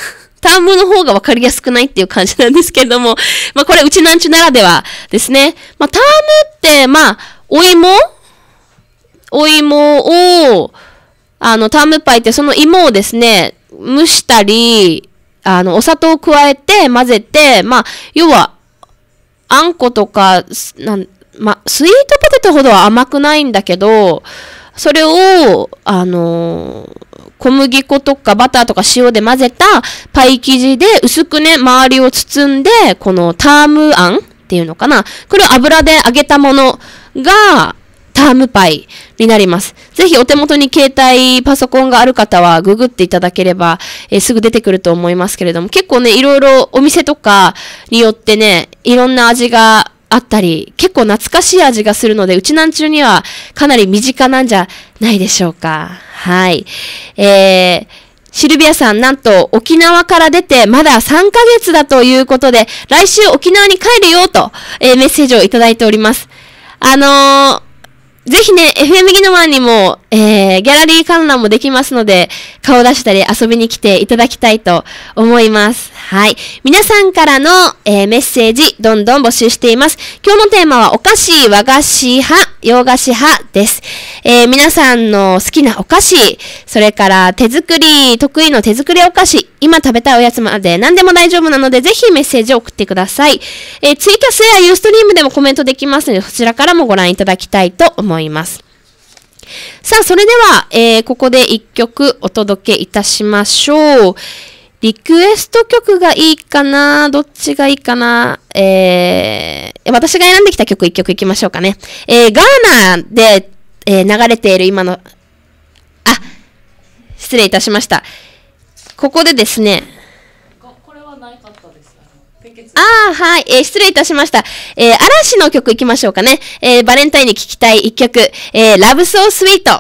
タームの方がわかりやすくないっていう感じなんですけれども、まあこれうちなんちゅならではですね。まあタームって、まあ、お芋お芋を、あの、タームパイってその芋をですね、蒸したり、あの、お砂糖を加えて混ぜて、まあ、要は、あんことか、なん、まあ、スイートポテトほどは甘くないんだけど、それを、あのー、小麦粉とかバターとか塩で混ぜたパイ生地で薄くね、周りを包んで、このタームあんっていうのかな。これを油で揚げたものが、タームパイになります。ぜひお手元に携帯パソコンがある方はググっていただければ、えー、すぐ出てくると思いますけれども、結構ね、いろいろお店とかによってね、いろんな味があったり、結構懐かしい味がするので、うちなんちゅうにはかなり身近なんじゃないでしょうか。はい。えー、シルビアさん、なんと沖縄から出てまださんかげつだということで、来週沖縄に帰るよと、えー、メッセージをいただいております。あのー、ぜひね、エフエム ギノワンにも、えー、ギャラリー観覧もできますので、顔出したり遊びに来ていただきたいと思います。はい。皆さんからの、えー、メッセージ、どんどん募集しています。今日のテーマは、お菓子、和菓子派、洋菓子派です。えー、皆さんの好きなお菓子、それから手作り、得意の手作りお菓子、今食べたいおやつまで何でも大丈夫なので、ぜひメッセージを送ってください。えー、ツイキャスやユーストリームでもコメントできますので、そちらからもご覧いただきたいと思います。さあ、それでは、えー、ここで一曲お届けいたしましょう。リクエスト曲がいいかな？どっちがいいかな？えー、私が選んできた曲一曲いきましょうかね。えー、ガーナで、えー、流れている今の、あ、失礼いたしました。ここでですね、 これはなかったです。 ああ、はい、えー、失礼いたしました。えー、嵐の曲いきましょうかね。えー、バレンタインに聴きたい一曲、えー、Love So Sweet。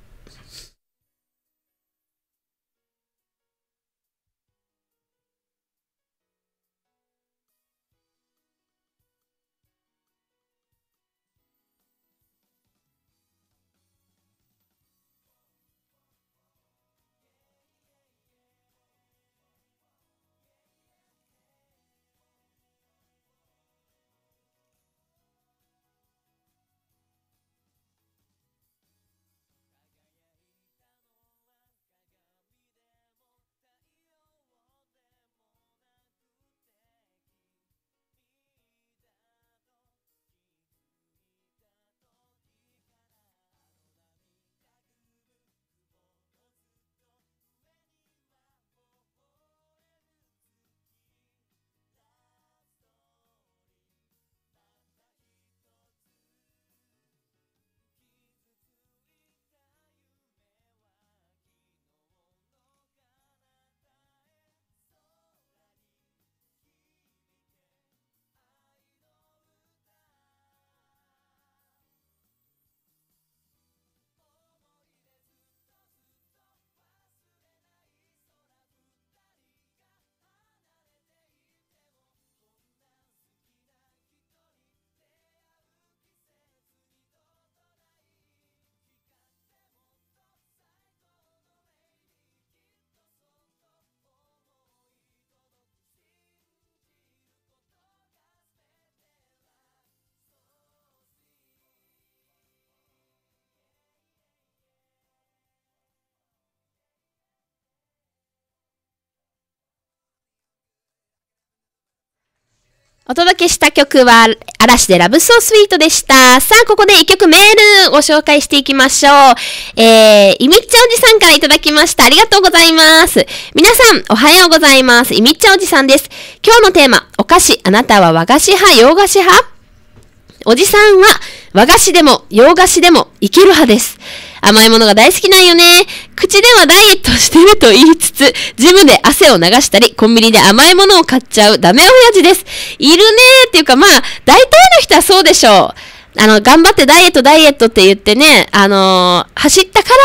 お届けした曲は、嵐でラブソースイートでした。さあ、ここで一曲メールご紹介していきましょう。えー、いみっちゃおじさんからいただきました。ありがとうございます。皆さん、おはようございます。いみっちゃおじさんです。今日のテーマ、お菓子、あなたは和菓子派、洋菓子派？おじさんは、和菓子でも洋菓子でもいける派です。甘いものが大好きなんよね。口ではダイエットしてると言いつつ、ジムで汗を流したり、コンビニで甘いものを買っちゃうダメ親父です。いるねーっていうか、まあ、大体の人はそうでしょう。あの、頑張ってダイエットダイエットって言ってね、あのー、走ったから、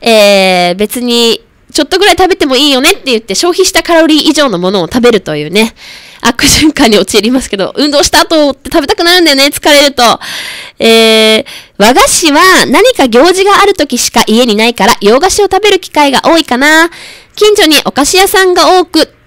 えー、別に、ちょっとぐらい食べてもいいよねって言って消費したカロリー以上のものを食べるというね、悪循環に陥りますけど、運動した後って食べたくなるんだよね、疲れると。えー、和菓子は何か行事がある時しか家にないから、洋菓子を食べる機会が多いかな。近所にお菓子屋さんが多く、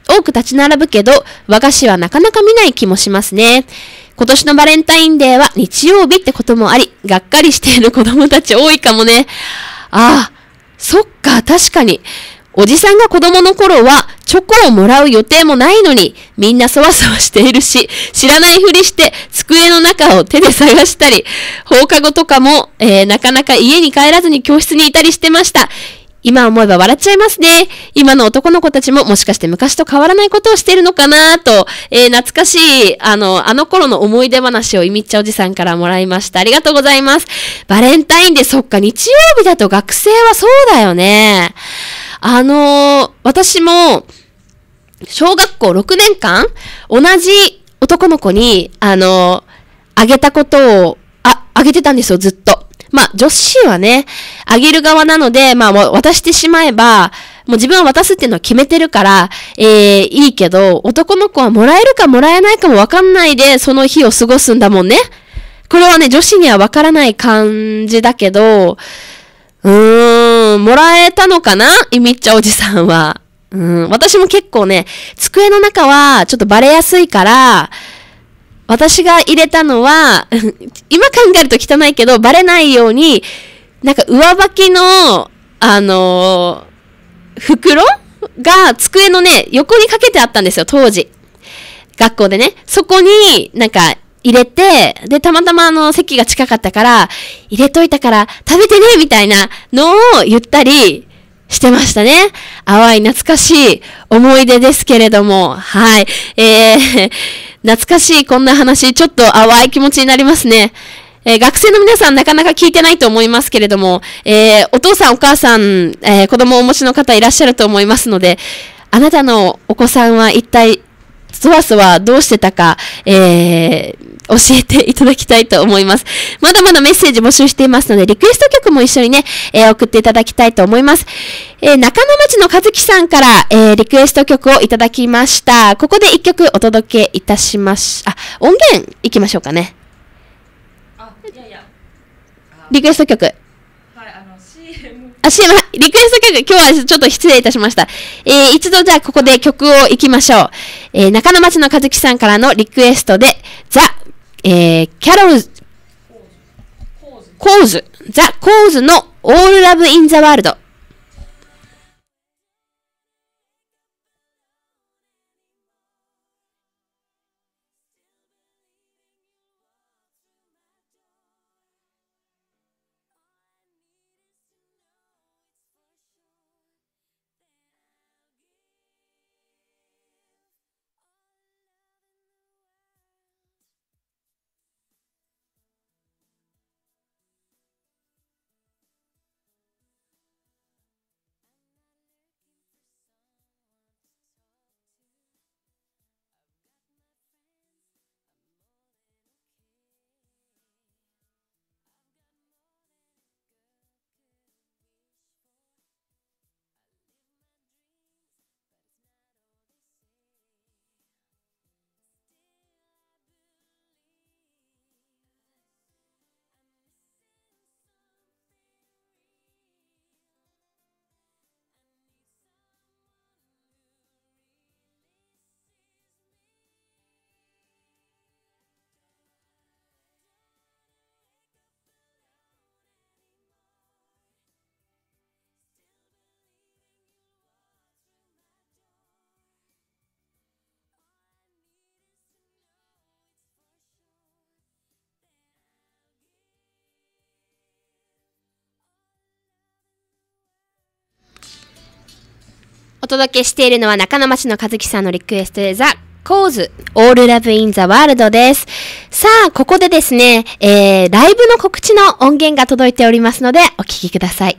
多く立ち並ぶけど、和菓子はなかなか見ない気もしますね。今年のバレンタインデーは日曜日ってこともあり、がっかりしている子供たち多いかもね。ああ、そっか、確かに。おじさんが子供の頃はチョコをもらう予定もないのに、みんなそわそわしているし、知らないふりして机の中を手で探したり、放課後とかも、えー、なかなか家に帰らずに教室にいたりしてました。今思えば笑っちゃいますね。今の男の子たちももしかして昔と変わらないことをしているのかなと、えー、懐かしい、あの、あの頃の思い出話をいみっちゃおじさんからもらいました。ありがとうございます。バレンタインデー、そっか、日曜日だと学生はそうだよね。あのー、私も、小学校ろくねんかん、同じ男の子に、あのー、あげたことを、あ、あげてたんですよ、ずっと。まあ、女子はね、あげる側なので、まあ、渡してしまえば、もう自分は渡すっていうのは決めてるから、えー、いいけど、男の子はもらえるかもらえないかもわかんないで、その日を過ごすんだもんね。これはね、女子にはわからない感じだけど、うーん、もらえたのかな？いみっちゃおじさんは。うん、私も結構ね、机の中はちょっとバレやすいから、私が入れたのは、今考えると汚いけど、バレないように、なんか上履きの、あのー、袋が机のね、横にかけてあったんですよ、当時。学校でね。そこになんか入れて、で、たまたまあの席が近かったから、入れといたから食べてねみたいなのを言ったりしてましたね。淡い懐かしい思い出ですけれども、はい。えー、懐かしいこんな話、ちょっと淡い気持ちになりますね。えー、学生の皆さんなかなか聞いてないと思いますけれども、えー、お父さんお母さん、えー、子供をお持ちの方いらっしゃると思いますので、あなたのお子さんは一体、そわそわどうしてたか、えー、教えていただきたいと思います。まだまだメッセージ募集していますので、リクエスト曲も一緒にね、えー、送っていただきたいと思います。えー、中野町の和樹さんから、えー、リクエスト曲をいただきました。ここで一曲お届けいたします。あ、音源いきましょうかね。 あ、いやいや。 リクエスト曲。 はい、あの シーエム。 あ、シーエム、リクエスト曲、今日はちょっと失礼いたしました。えー、一度じゃあここで曲を行きましょう。えー、中野町の和樹さんからのリクエストで、ザ・えー、キャロルズ、コーズ、ザ・コーズの All Love in the World。お届けしているのは中野町の和樹さんのリクエストでザ・コーズ All Love in the World です。さあ、ここでですね、えー、ライブの告知の音源が届いておりますのでお聞きください。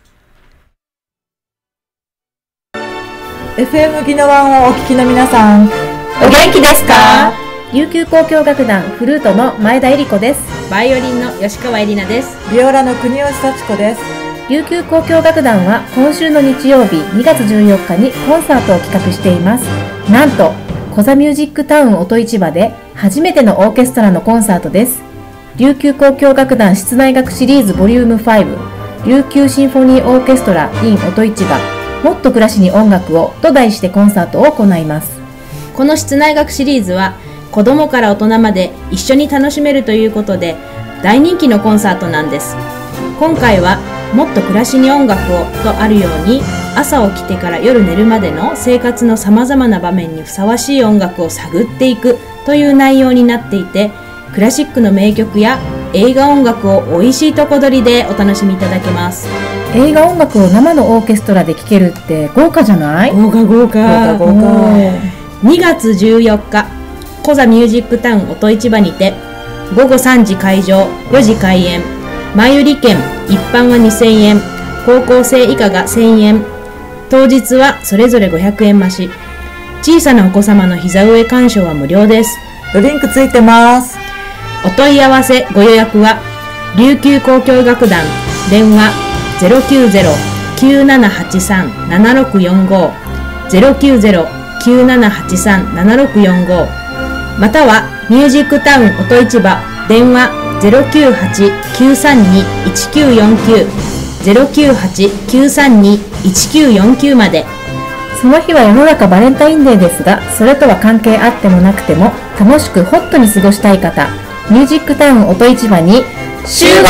エフエム ギノワンをお聞きの皆さん、お元気ですか？ 琉球交響楽団フルートの前田恵理子です。 バイオリンの吉川絵里奈です。 ビオラの国吉幸子です。 琉球交響楽団は今週の日曜日にがつじゅうよっかにコンサートを企画しています。なんとコザミュージックタウン音市場で初めてのオーケストラのコンサートです。琉球交響楽団室内楽シリーズボリュームファイブ、琉球シンフォニーオーケストラ in 音市場もっと暮らしに音楽をと題してコンサートを行います。 この室内楽シリーズは子供から大人まで一緒に楽しめるということで大人気のコンサートなんです。今回はもっと暮らしに音楽をとあるように朝起きてから夜寝るまでの生活のさまざまな場面にふさわしい音楽を探っていくという内容になっていて、クラシックの名曲や映画音楽をおいしいとこ取りでお楽しみいただけます。 映画音楽を生のオーケストラで聴けるって豪華じゃない？ 豪華豪華豪華豪華。 にがつじゅうよっかコザミュージックタウン音市場にてごごさんじ会場よじ開演、前売り券一般はにせんえん、高校生以下がせんえん、当日はそれぞれごひゃくえん増し、小さなお子様の膝上鑑賞は無料です。 ドリンクついてます。 お問い合わせご予約は琉球交響楽団電話 ゼロきゅうゼロ きゅうななはちさん ななろくよんご ゼロきゅうゼロ きゅうななはちさん ななろくよんご、またはミュージックタウン音市場電話 ゼロきゅうはち きゅうさんに いちきゅうよんきゅう ゼロきゅうはち きゅうさんに いちきゅうよんきゅうまで。 その日は世の中バレンタインデーですが、それとは関係あってもなくても楽しくホットに過ごしたい方、ミュージックタウン音市場に集合。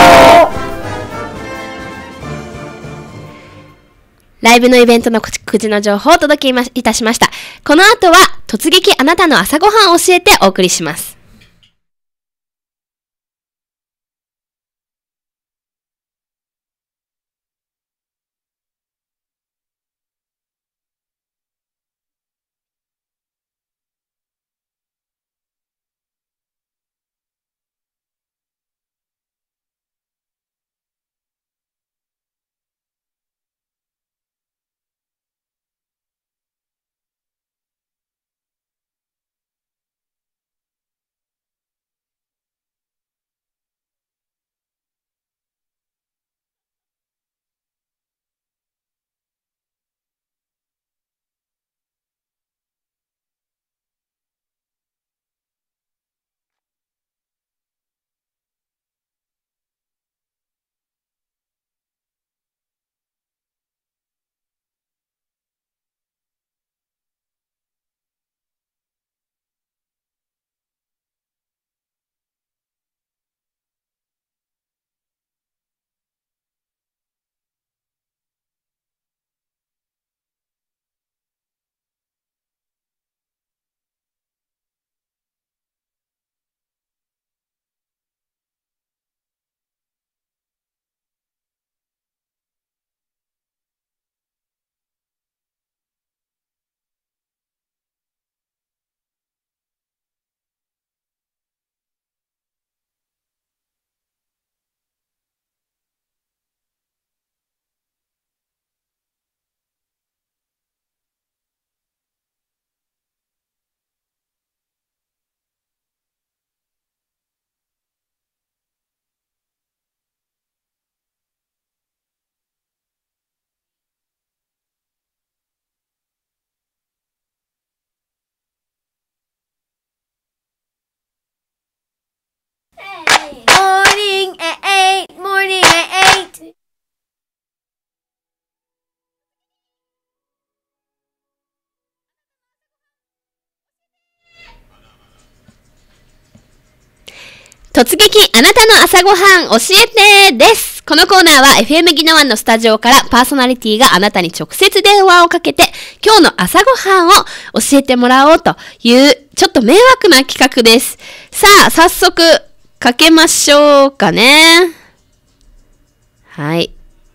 ライブのイベントの告知の情報をお届けいたしました。この後は突撃あなたの朝ごはんを教えてお送りします。Morning at eight, morning at eight. 突撃あなたの朝ごはん教えてです。このコーナーは エフエム ギノワンのスタジオからパーソナリティがあなたに直接電話をかけて今日の朝ごはんを教えてもらおうというちょっと迷惑な企画です。さあ、早速かけましょうかね。はい。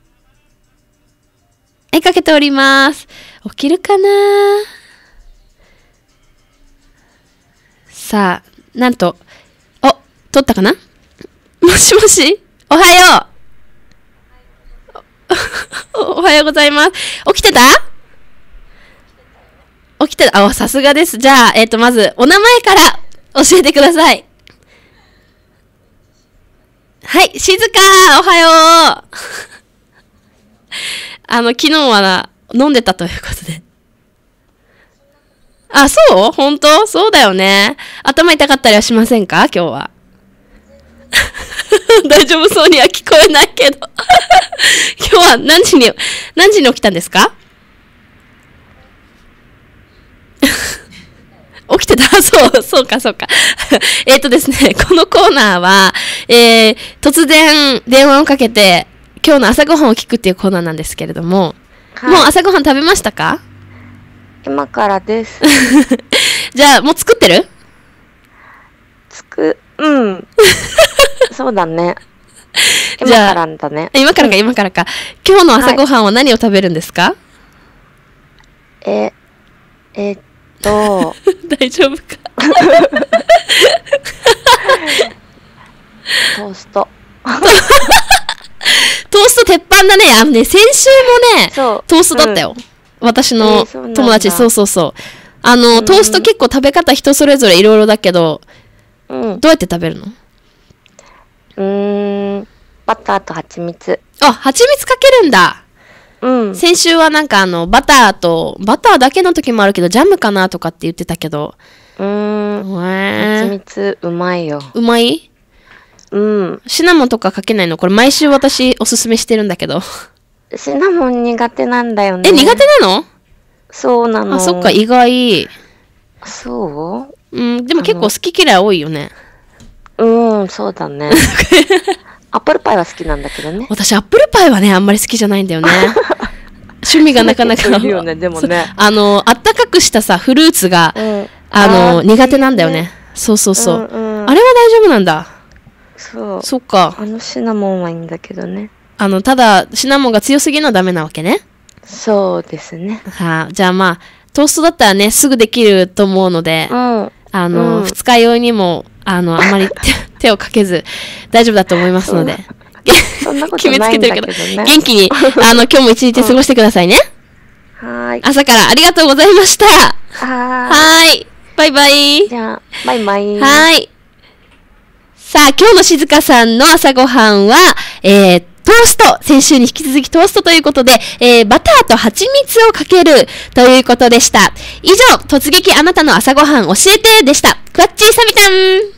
はい、かけております。起きるかな？さあ、なんと、お、取ったかな？もしもし？おはよう。おはようございます。起きてた？起きてた。あ、さすがです。じゃあ、えっと、まず、お名前から教えてください。はい、静かおはようあの、昨日はな、飲んでたということで。あ、そう？本当？そうだよね。頭痛かったりはしませんか？今日は。大丈夫そうには聞こえないけど。今日は何時に、何時に起きたんですか？ 起きてたそう、そうか、そうか。えっとですね、このコーナーは、えー、突然電話をかけて、今日の朝ごはんを聞くっていうコーナーなんですけれども、 はい、 もう朝ごはん食べましたか？ 今からです。 じゃあ、もう作ってる？ つく、うん。そうだね。今からだね。 今からか、今からか。今日の朝ごはんは何を食べるんですか？はい、 え、えっと。 大丈夫か？ トースト。 トースト鉄板だね。あのね、先週もね、トーストだったよ。うん、私の友達、えー、そうそうそう。あの、トースト結構食べ方人それぞれいろいろだけど、うん、どうやって食べるの？ うーん、バターと蜂蜜。 あ、蜂蜜かけるんだ。うん。先週はなんかあの、バターと、バターだけの時もあるけど、ジャムかなとかって言ってたけど。 うーん。 えー、 蜂蜜うまいよ。 うまい？ うん。 シナモンとかかけないの？これ毎週私おすすめしてるんだけど。 シナモン苦手なんだよね。 え、苦手なの？ そうなの。 あ、そっか、意外。 そう？ うん、でも結構好き嫌い多いよね。 うん、そうだね。アップルパイは好きなんだけどね。 私、アップルパイはね、あんまり好きじゃないんだよね。趣味がなかなか。 いるよね、でもね。 あの、あったかくしたさ、フルーツが、うん、あの、あ苦手なんだよね。そうそうそう、うんうん。あれは大丈夫なんだ。 そう。 そっか。 あのシナモンはいいんだけどね。 あの、ただ、シナモンが強すぎるのはダメなわけね。 そうですね。 はあ、じゃあまあ、トーストだったらね、すぐできると思うので、うん、あの、うん、二日酔いにも、あの、あまり手をかけず、大丈夫だと思いますので。 そんなことないんだけどね。決めつけてるけど、 元気に、あの、今日も一日過ごしてくださいね。 うん、はい。 朝からありがとうございました。 はーい。バイバイ。 じゃあ、バイバイ。 はい。さあ、今日の静香さんの朝ごはんは、えー、トースト。先週に引き続きトーストということで、えー、バターと蜂蜜をかけるということでした。以上、突撃あなたの朝ごはん教えてでした。クワッチーサミタン。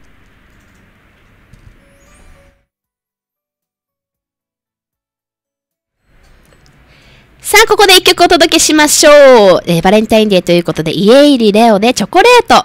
さあ、ここで一曲お届けしましょう。えー、バレンタインデーということで、家入りレオでチョコレート。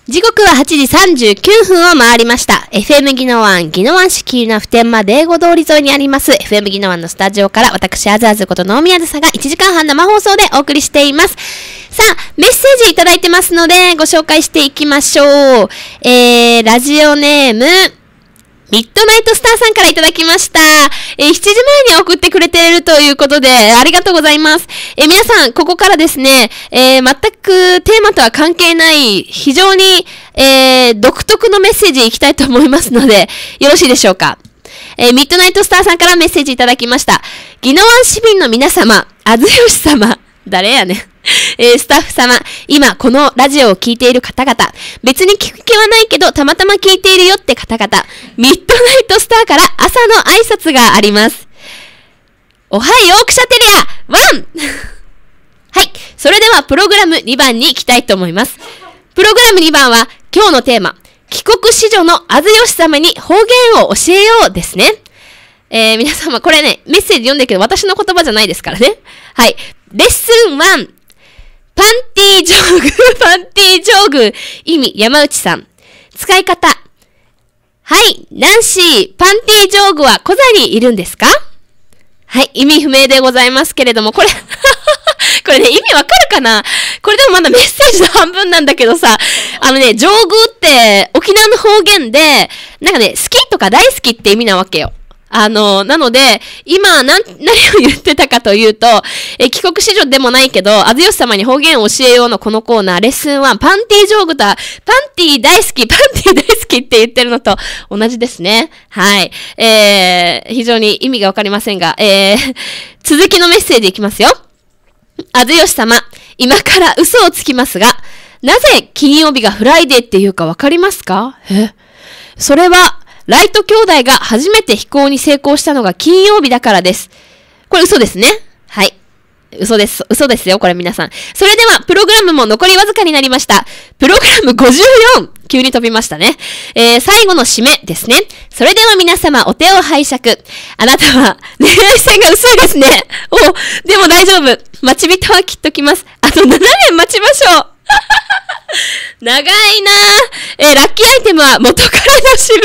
時刻ははちじさんじゅうきゅうふんを回りました。エフエム ギノワン、ギノワン市霧の普天間デーゴ通り沿いにあります エフエム ギノワンのスタジオから私、あずあずこと能宮さがいちじかんはん生放送でお送りしています。さあ、メッセージいただいてますのでご紹介していきましょう。えー、ラジオネーム、ミッドナイトスターさんからいただきました。えー、しちじまえに送ってくれているということで、ありがとうございます。えー、皆さん、ここからですね、えー、全くテーマとは関係ない、非常に、えー、独特のメッセージいきたいと思いますので、よろしいでしょうか。えー、ミッドナイトスターさんからメッセージいただきました。宜野湾市民の皆様、あずよし様、誰やねん。えー、スタッフ様、今このラジオを聞いている方々、別に聞く気はないけどたまたま聞いているよって方々、ミッドナイトスターから朝の挨拶があります。おはようくしゃテリアワンはい、それではプログラムにばんに行きたいと思います。プログラムにばんは今日のテーマ、帰国子女のあずよし様に方言を教えようですね。えー、皆様これね、メッセージ読んでるけど私の言葉じゃないですからね。はい。レッスンワン。パンティージョーグ、パンティージョーグ、意味、山内さん。使い方。はい、ナンシー、パンティージョーグはコザにいるんですか？はい、意味不明でございますけれども、これ、これね、意味わかるかな？これでもまだメッセージの半分なんだけどさ、あのね、ジョーグって沖縄の方言で、なんかね、好きとか大好きって意味なわけよ。あの、なので、今、何、何を言ってたかというと、え、帰国子女でもないけど、あずよし様に方言を教えようのこのコーナー、レッスンワン、パンティージョーグとは、パンティー大好き、パンティー大好きって言ってるのと同じですね。はい。えー、非常に意味がわかりませんが、えー、続きのメッセージいきますよ。あずよし様、今から嘘をつきますが、なぜ金曜日がフライデーっていうかわかりますか？え？それは、ライト兄弟が初めて飛行に成功したのが金曜日だからです。これ嘘ですね。はい。嘘です。嘘ですよ、これ皆さん。それでは、プログラムも残りわずかになりました。プログラムごじゅうよん。急に飛びましたね。えー、最後の締めですね。それでは皆様、お手を拝借。あなたは、恋愛線が薄いですね。お、でも大丈夫。待ち人はきっと来ます。あとななねん待ちましょう。長いなぁ。えー、ラッキーアイテムは元からの私物。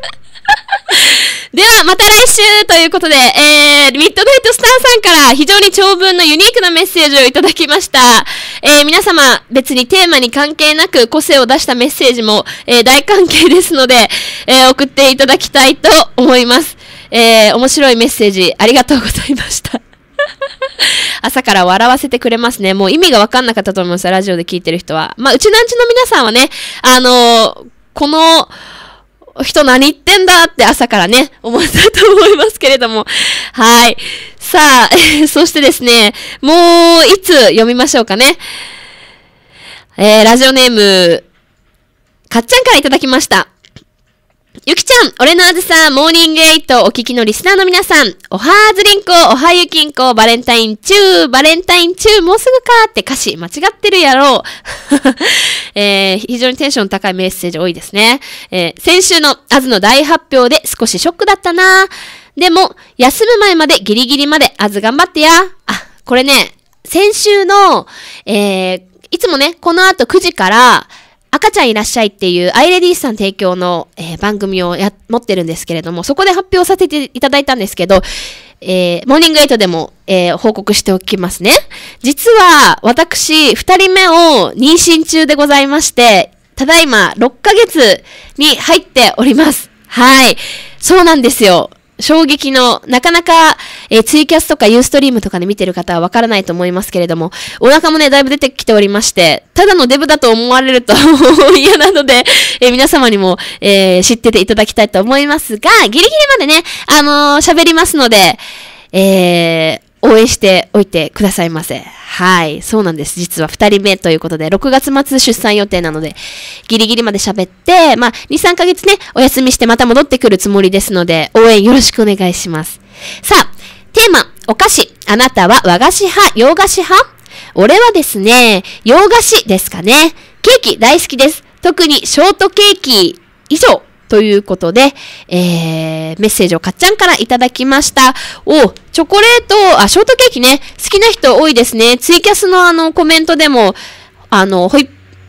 では、また来週ということで、えー、ミッドナイトスターさんから非常に長文のユニークなメッセージをいただきました。えー、皆様、別にテーマに関係なく個性を出したメッセージも、えー、大関係ですので、えー、送っていただきたいと思います。えー、面白いメッセージありがとうございました。朝から笑わせてくれますね。もう意味がわかんなかったと思います。ラジオで聞いてる人は。まあ、うちなんちの皆さんはね、あのー、この人何言ってんだって朝からね、思ったと思いますけれども。はい。さあ、そしてですね、もういつ読みましょうかね。えー、ラジオネーム、かっちゃんからいただきました。ゆきちゃん、俺のあずさ、モーニングエイトお聞きのリスナーの皆さん、おはーずりんこ、おはゆきんこ、バレンタインチュー、バレンタインチュー、もうすぐかって歌詞間違ってるやろう。えー、非常にテンション高いメッセージ多いですね。えー、先週のあずの大発表で少しショックだったな。でも、休む前までギリギリまであず頑張ってや。あ、これね、先週の、えー、いつもね、この後くじから、赤ちゃんいらっしゃいっていうアイレディースさん提供の、えー、番組をや、持ってるんですけれども、そこで発表させていただいたんですけど、えー、モーニングエイトでも、えー、報告しておきますね。実は、私、二人目を妊娠中でございまして、ただいまろっかげつに入っております。はい。そうなんですよ。衝撃の、なかなか、えー、ツイキャスとかユーストリームとかで見てる方はわからないと思いますけれども、お腹もね、だいぶ出てきておりまして、ただのデブだと思われると嫌なので、えー、皆様にも、えー、知ってていただきたいと思いますが、ギリギリまでね、あのー、喋りますので、えー、応援しておいてくださいませ。はい。そうなんです。実は二人目ということで、ろくがつ末出産予定なので、ギリギリまで喋って、まあ、に、さんかげつね、お休みしてまた戻ってくるつもりですので、応援よろしくお願いします。さあ、テーマ、お菓子。あなたは和菓子派、洋菓子派？俺はですね、洋菓子ですかね。ケーキ大好きです。特にショートケーキ以上。ということで、えー、メッセージをかっちゃんからいただきました。お、チョコレート、あ、ショートケーキね、好きな人多いですね。ツイキャスのあのコメントでも、あの、ホイ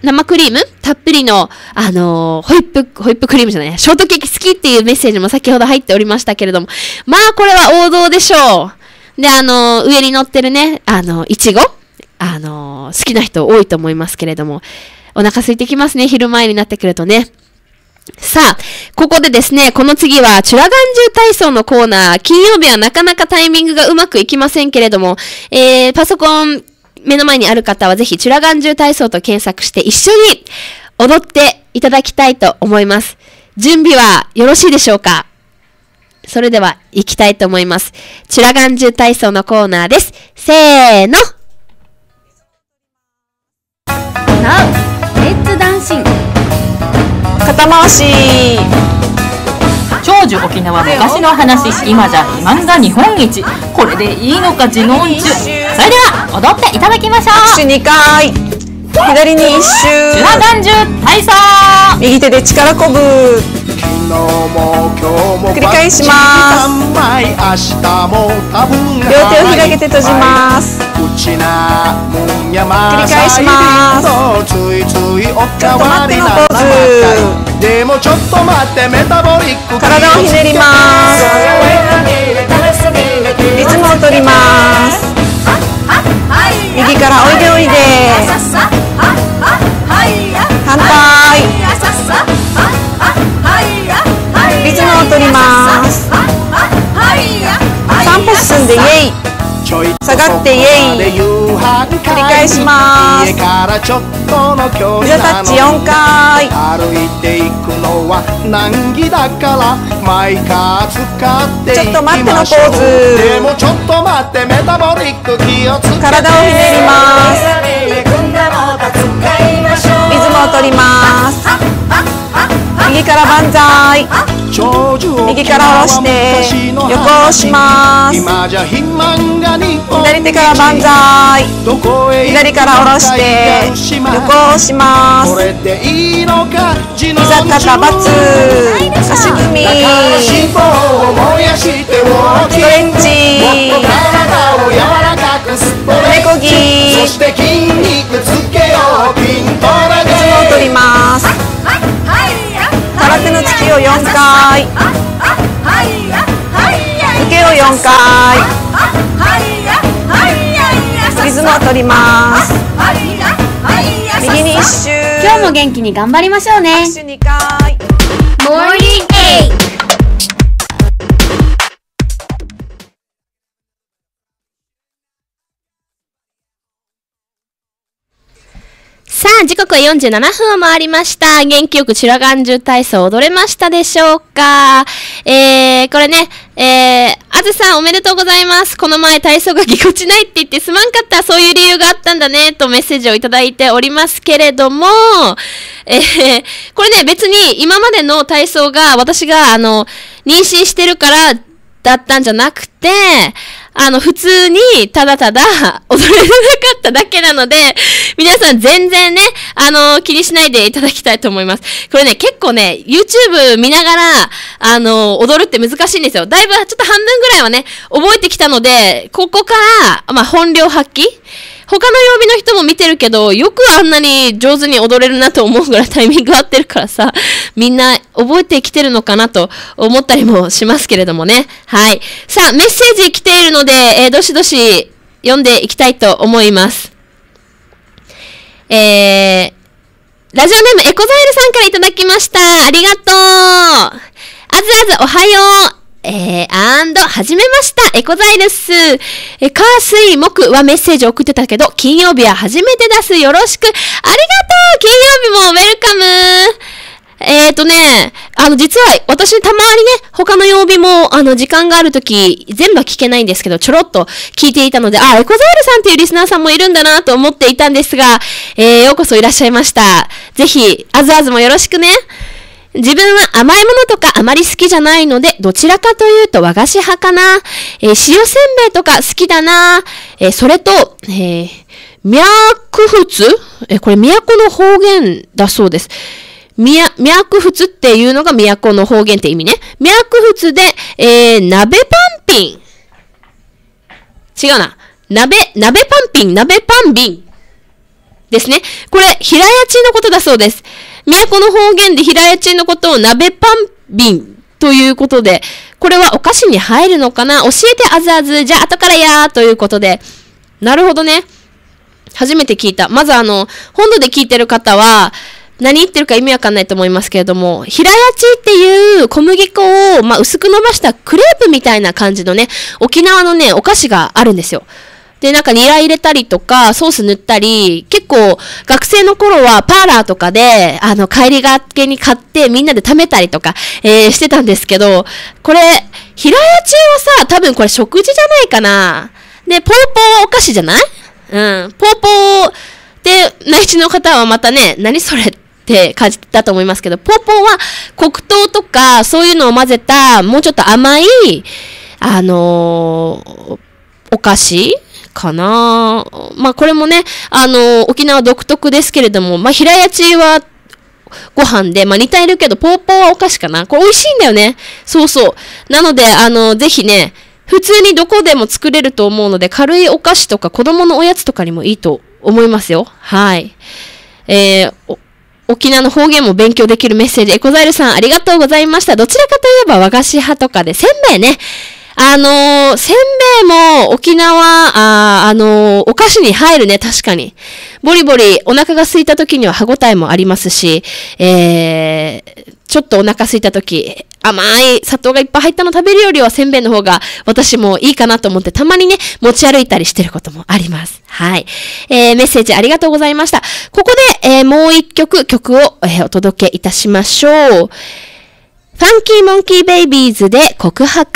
生クリームたっぷりの、あのー、ホイップ、ホイップクリームじゃない、ショートケーキ好きっていうメッセージも先ほど入っておりましたけれども、まあこれは王道でしょう。で、あのー、上に乗ってるね、あのー、いちご、あのー、好きな人多いと思いますけれども、お腹空いてきますね、昼前になってくるとね。さあ、ここでですね、この次は、チュラガンジュ体操のコーナー、金曜日はなかなかタイミングがうまくいきませんけれども、えー、パソコン、目の前にある方はぜひ、チュラガンジュ体操と検索して一緒に踊っていただきたいと思います。準備はよろしいでしょうか？それでは、行きたいと思います。チュラガンジュ体操のコーナーです。せーの。 さあ、レッツダンシング。 肩回し。 長寿沖縄昔の話、今じゃ肥満が日本一。これでいいのか自問中。それでは踊っていただきましょう。 拍手にかい。左に一周。 チュラガンジュ体操。 右手で力こぶ。繰り返します。両手を広げて閉じます。繰り返します。ちょっと待ってのポーズ。体をひねります。リズムを取ります。右からおいでおいで。反対。リズムを取ります。さん歩進んでイエイ。下がってイエイ。繰り返します。膝タッチよんかい。ちょっと待ってのポーズ。体をひねります。リズムを取ります。右から万歳。右から下ろして横押します。左手から万歳。左から下ろして横押します。膝肩バツ足踏みストレッチ猫ぎリズムを取ります。空手の突きをよんかい。受けをよんかい。リズムを取ります。右に一周。 今日も元気に頑張りましょうね。 拍手にかい。 モーニングエイト。さあ、時刻はよんじゅうななふんを回りました。元気よくチュラガンジュ体操踊れましたでしょうか？えー、これね、えー、あずさんおめでとうございます。この前体操がぎこちないって言ってすまんかった。そういう理由があったんだね、とメッセージをいただいておりますけれども、えー、これね、別に今までの体操が私があの、妊娠してるからだったんじゃなくて、あの、普通に、ただただ、踊れなかっただけなので、皆さん全然ね、あの、気にしないでいただきたいと思います。これね、結構ね、YouTube 見ながら、あの、踊るって難しいんですよ。だいぶ、ちょっと半分ぐらいはね、覚えてきたので、ここから、まあ、本領発揮他の曜日の人も見てるけど、よくあんなに上手に踊れるなと思うぐらいタイミング合ってるからさ、みんな覚えてきてるのかなと思ったりもしますけれどもね。はい。さあ、メッセージ来ているので、えー、どしどし読んでいきたいと思います。えー、ラジオネームエコザイルさんからいただきました。ありがとう。あずあずおはよう。えー、アンド、はじめました。エコザイルス。えー、火、水、木はメッセージを送ってたけど、金曜日は初めて出す。よろしく。ありがとう。金曜日もウェルカム。えーとね、あの、実は、私たまにね、他の曜日も、あの、時間があるとき、全部は聞けないんですけど、ちょろっと聞いていたので、あ、エコザイルさんっていうリスナーさんもいるんだなと思っていたんですが、えー、ようこそいらっしゃいました。ぜひ、あずあずもよろしくね。自分は甘いものとかあまり好きじゃないので、どちらかというと和菓子派かな。えー、塩せんべいとか好きだな。えー、それと、えー、脈仏えー、これ都の方言だそうです。みや、脈仏っていうのが都の方言って意味ね。脈仏で、えー、鍋パンピン。違うな。鍋、鍋パンピン、鍋パンビン。 ですね。これ、平屋地のことだそうです。都の方言で平屋地のことを鍋パン瓶ということで、これはお菓子に入るのかな？教えてあずあず。じゃあ後からやーということで。なるほどね。初めて聞いた。まずあの、本土で聞いてる方は、何言ってるか意味わかんないと思いますけれども、平屋地っていう小麦粉を、まあ、薄く伸ばしたクレープみたいな感じのね、沖縄のね、お菓子があるんですよ。で、なんかニラ入れたりとか、ソース塗ったり、結構学生の頃はパーラーとかで、あの、帰りがけに買ってみんなで食べたりとか、えー、してたんですけど、これ、平屋地はさ、多分これ食事じゃないかな。で、ポーポーはお菓子じゃない？うん。ポーポーで、内地の方はまたね、何それって感じだと思いますけど、ポーポーは黒糖とか、そういうのを混ぜた、もうちょっと甘い、あのー、お菓子かな。まあこれもね、あの、沖縄独特ですけれども、まあ平屋地はご飯で、まあ似ているけど、ポーポーはお菓子かな。これ美味しいんだよね。そうそう。なので、あの、ぜひね、普通にどこでも作れると思うので、軽いお菓子とか子供のおやつとかにもいいと思いますよ。はい。えー、沖縄の方言も勉強できるメッセージ、エコザイルさんありがとうございました。どちらかといえば和菓子派とかで、せんべいね。あのー、せんべいも沖縄、あ、あのー、お菓子に入るね、確かに。ボリボリお腹が空いた時には歯ごたえもありますし、えー、ちょっとお腹空いた時、甘い砂糖がいっぱい入ったの食べるよりはせんべいの方が私もいいかなと思ってたまにね、持ち歩いたりしてることもあります。はい。えー、メッセージありがとうございました。ここで、えー、もう一曲曲を、えー、お届けいたしましょう。ファンキーモンキーベイビーズで告白。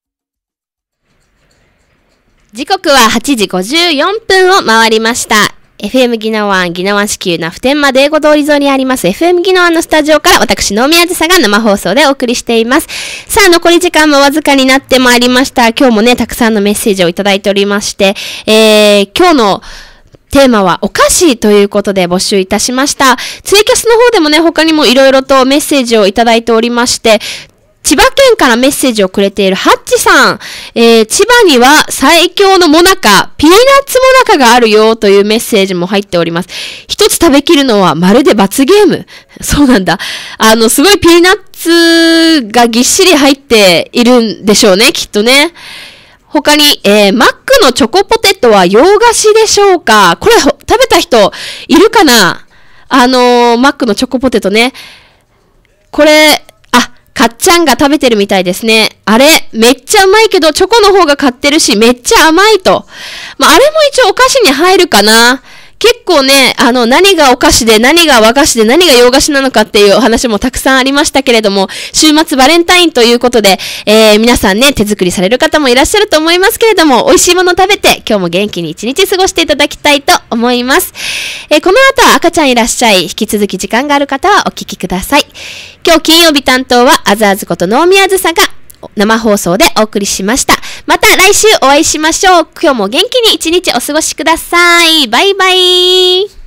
時刻ははちじごじゅうよんぷんを回りました。 エフエム ギノワン、ギノワン市急な普天間で英語通り沿いにあります エフエム ギノワンのスタジオから私、能宮あずさが生放送でお送りしています。さあ、残り時間もわずかになってまいりました。今日もね、たくさんのメッセージをいただいておりまして、えー、今日のテーマはお菓子ということで募集いたしました。ツイキャスの方でもね、他にもいろいろとメッセージをいただいておりまして、千葉県からメッセージをくれているハッチさん、えー、千葉には最強のモナカ、ピーナッツモナカがあるよというメッセージも入っております。一つ食べきるのはまるで罰ゲーム。そうなんだ。あの、すごいピーナッツがぎっしり入っているんでしょうね、きっとね。他に、えー、マックのチョコポテトは洋菓子でしょうか？これ、食べた人いるかな？あのー、マックのチョコポテトね。これ、かっちゃんが食べてるみたいですね。あれ、めっちゃうまいけど、チョコの方が買ってるし、めっちゃ甘いと。まあ、あれも一応お菓子に入るかな。結構ね、あの、何がお菓子で、何が和菓子で、何が洋菓子なのかっていうお話もたくさんありましたけれども、週末バレンタインということで、えー、皆さんね、手作りされる方もいらっしゃると思いますけれども、美味しいもの食べて、今日も元気に一日過ごしていただきたいと思います。えー、この後は赤ちゃんいらっしゃい。引き続き時間がある方はお聞きください。今日金曜日担当は、あずあずこと能宮あずさが、生放送でお送りしました。また来週お会いしましょう。今日も元気に一日お過ごしください。バイバイ。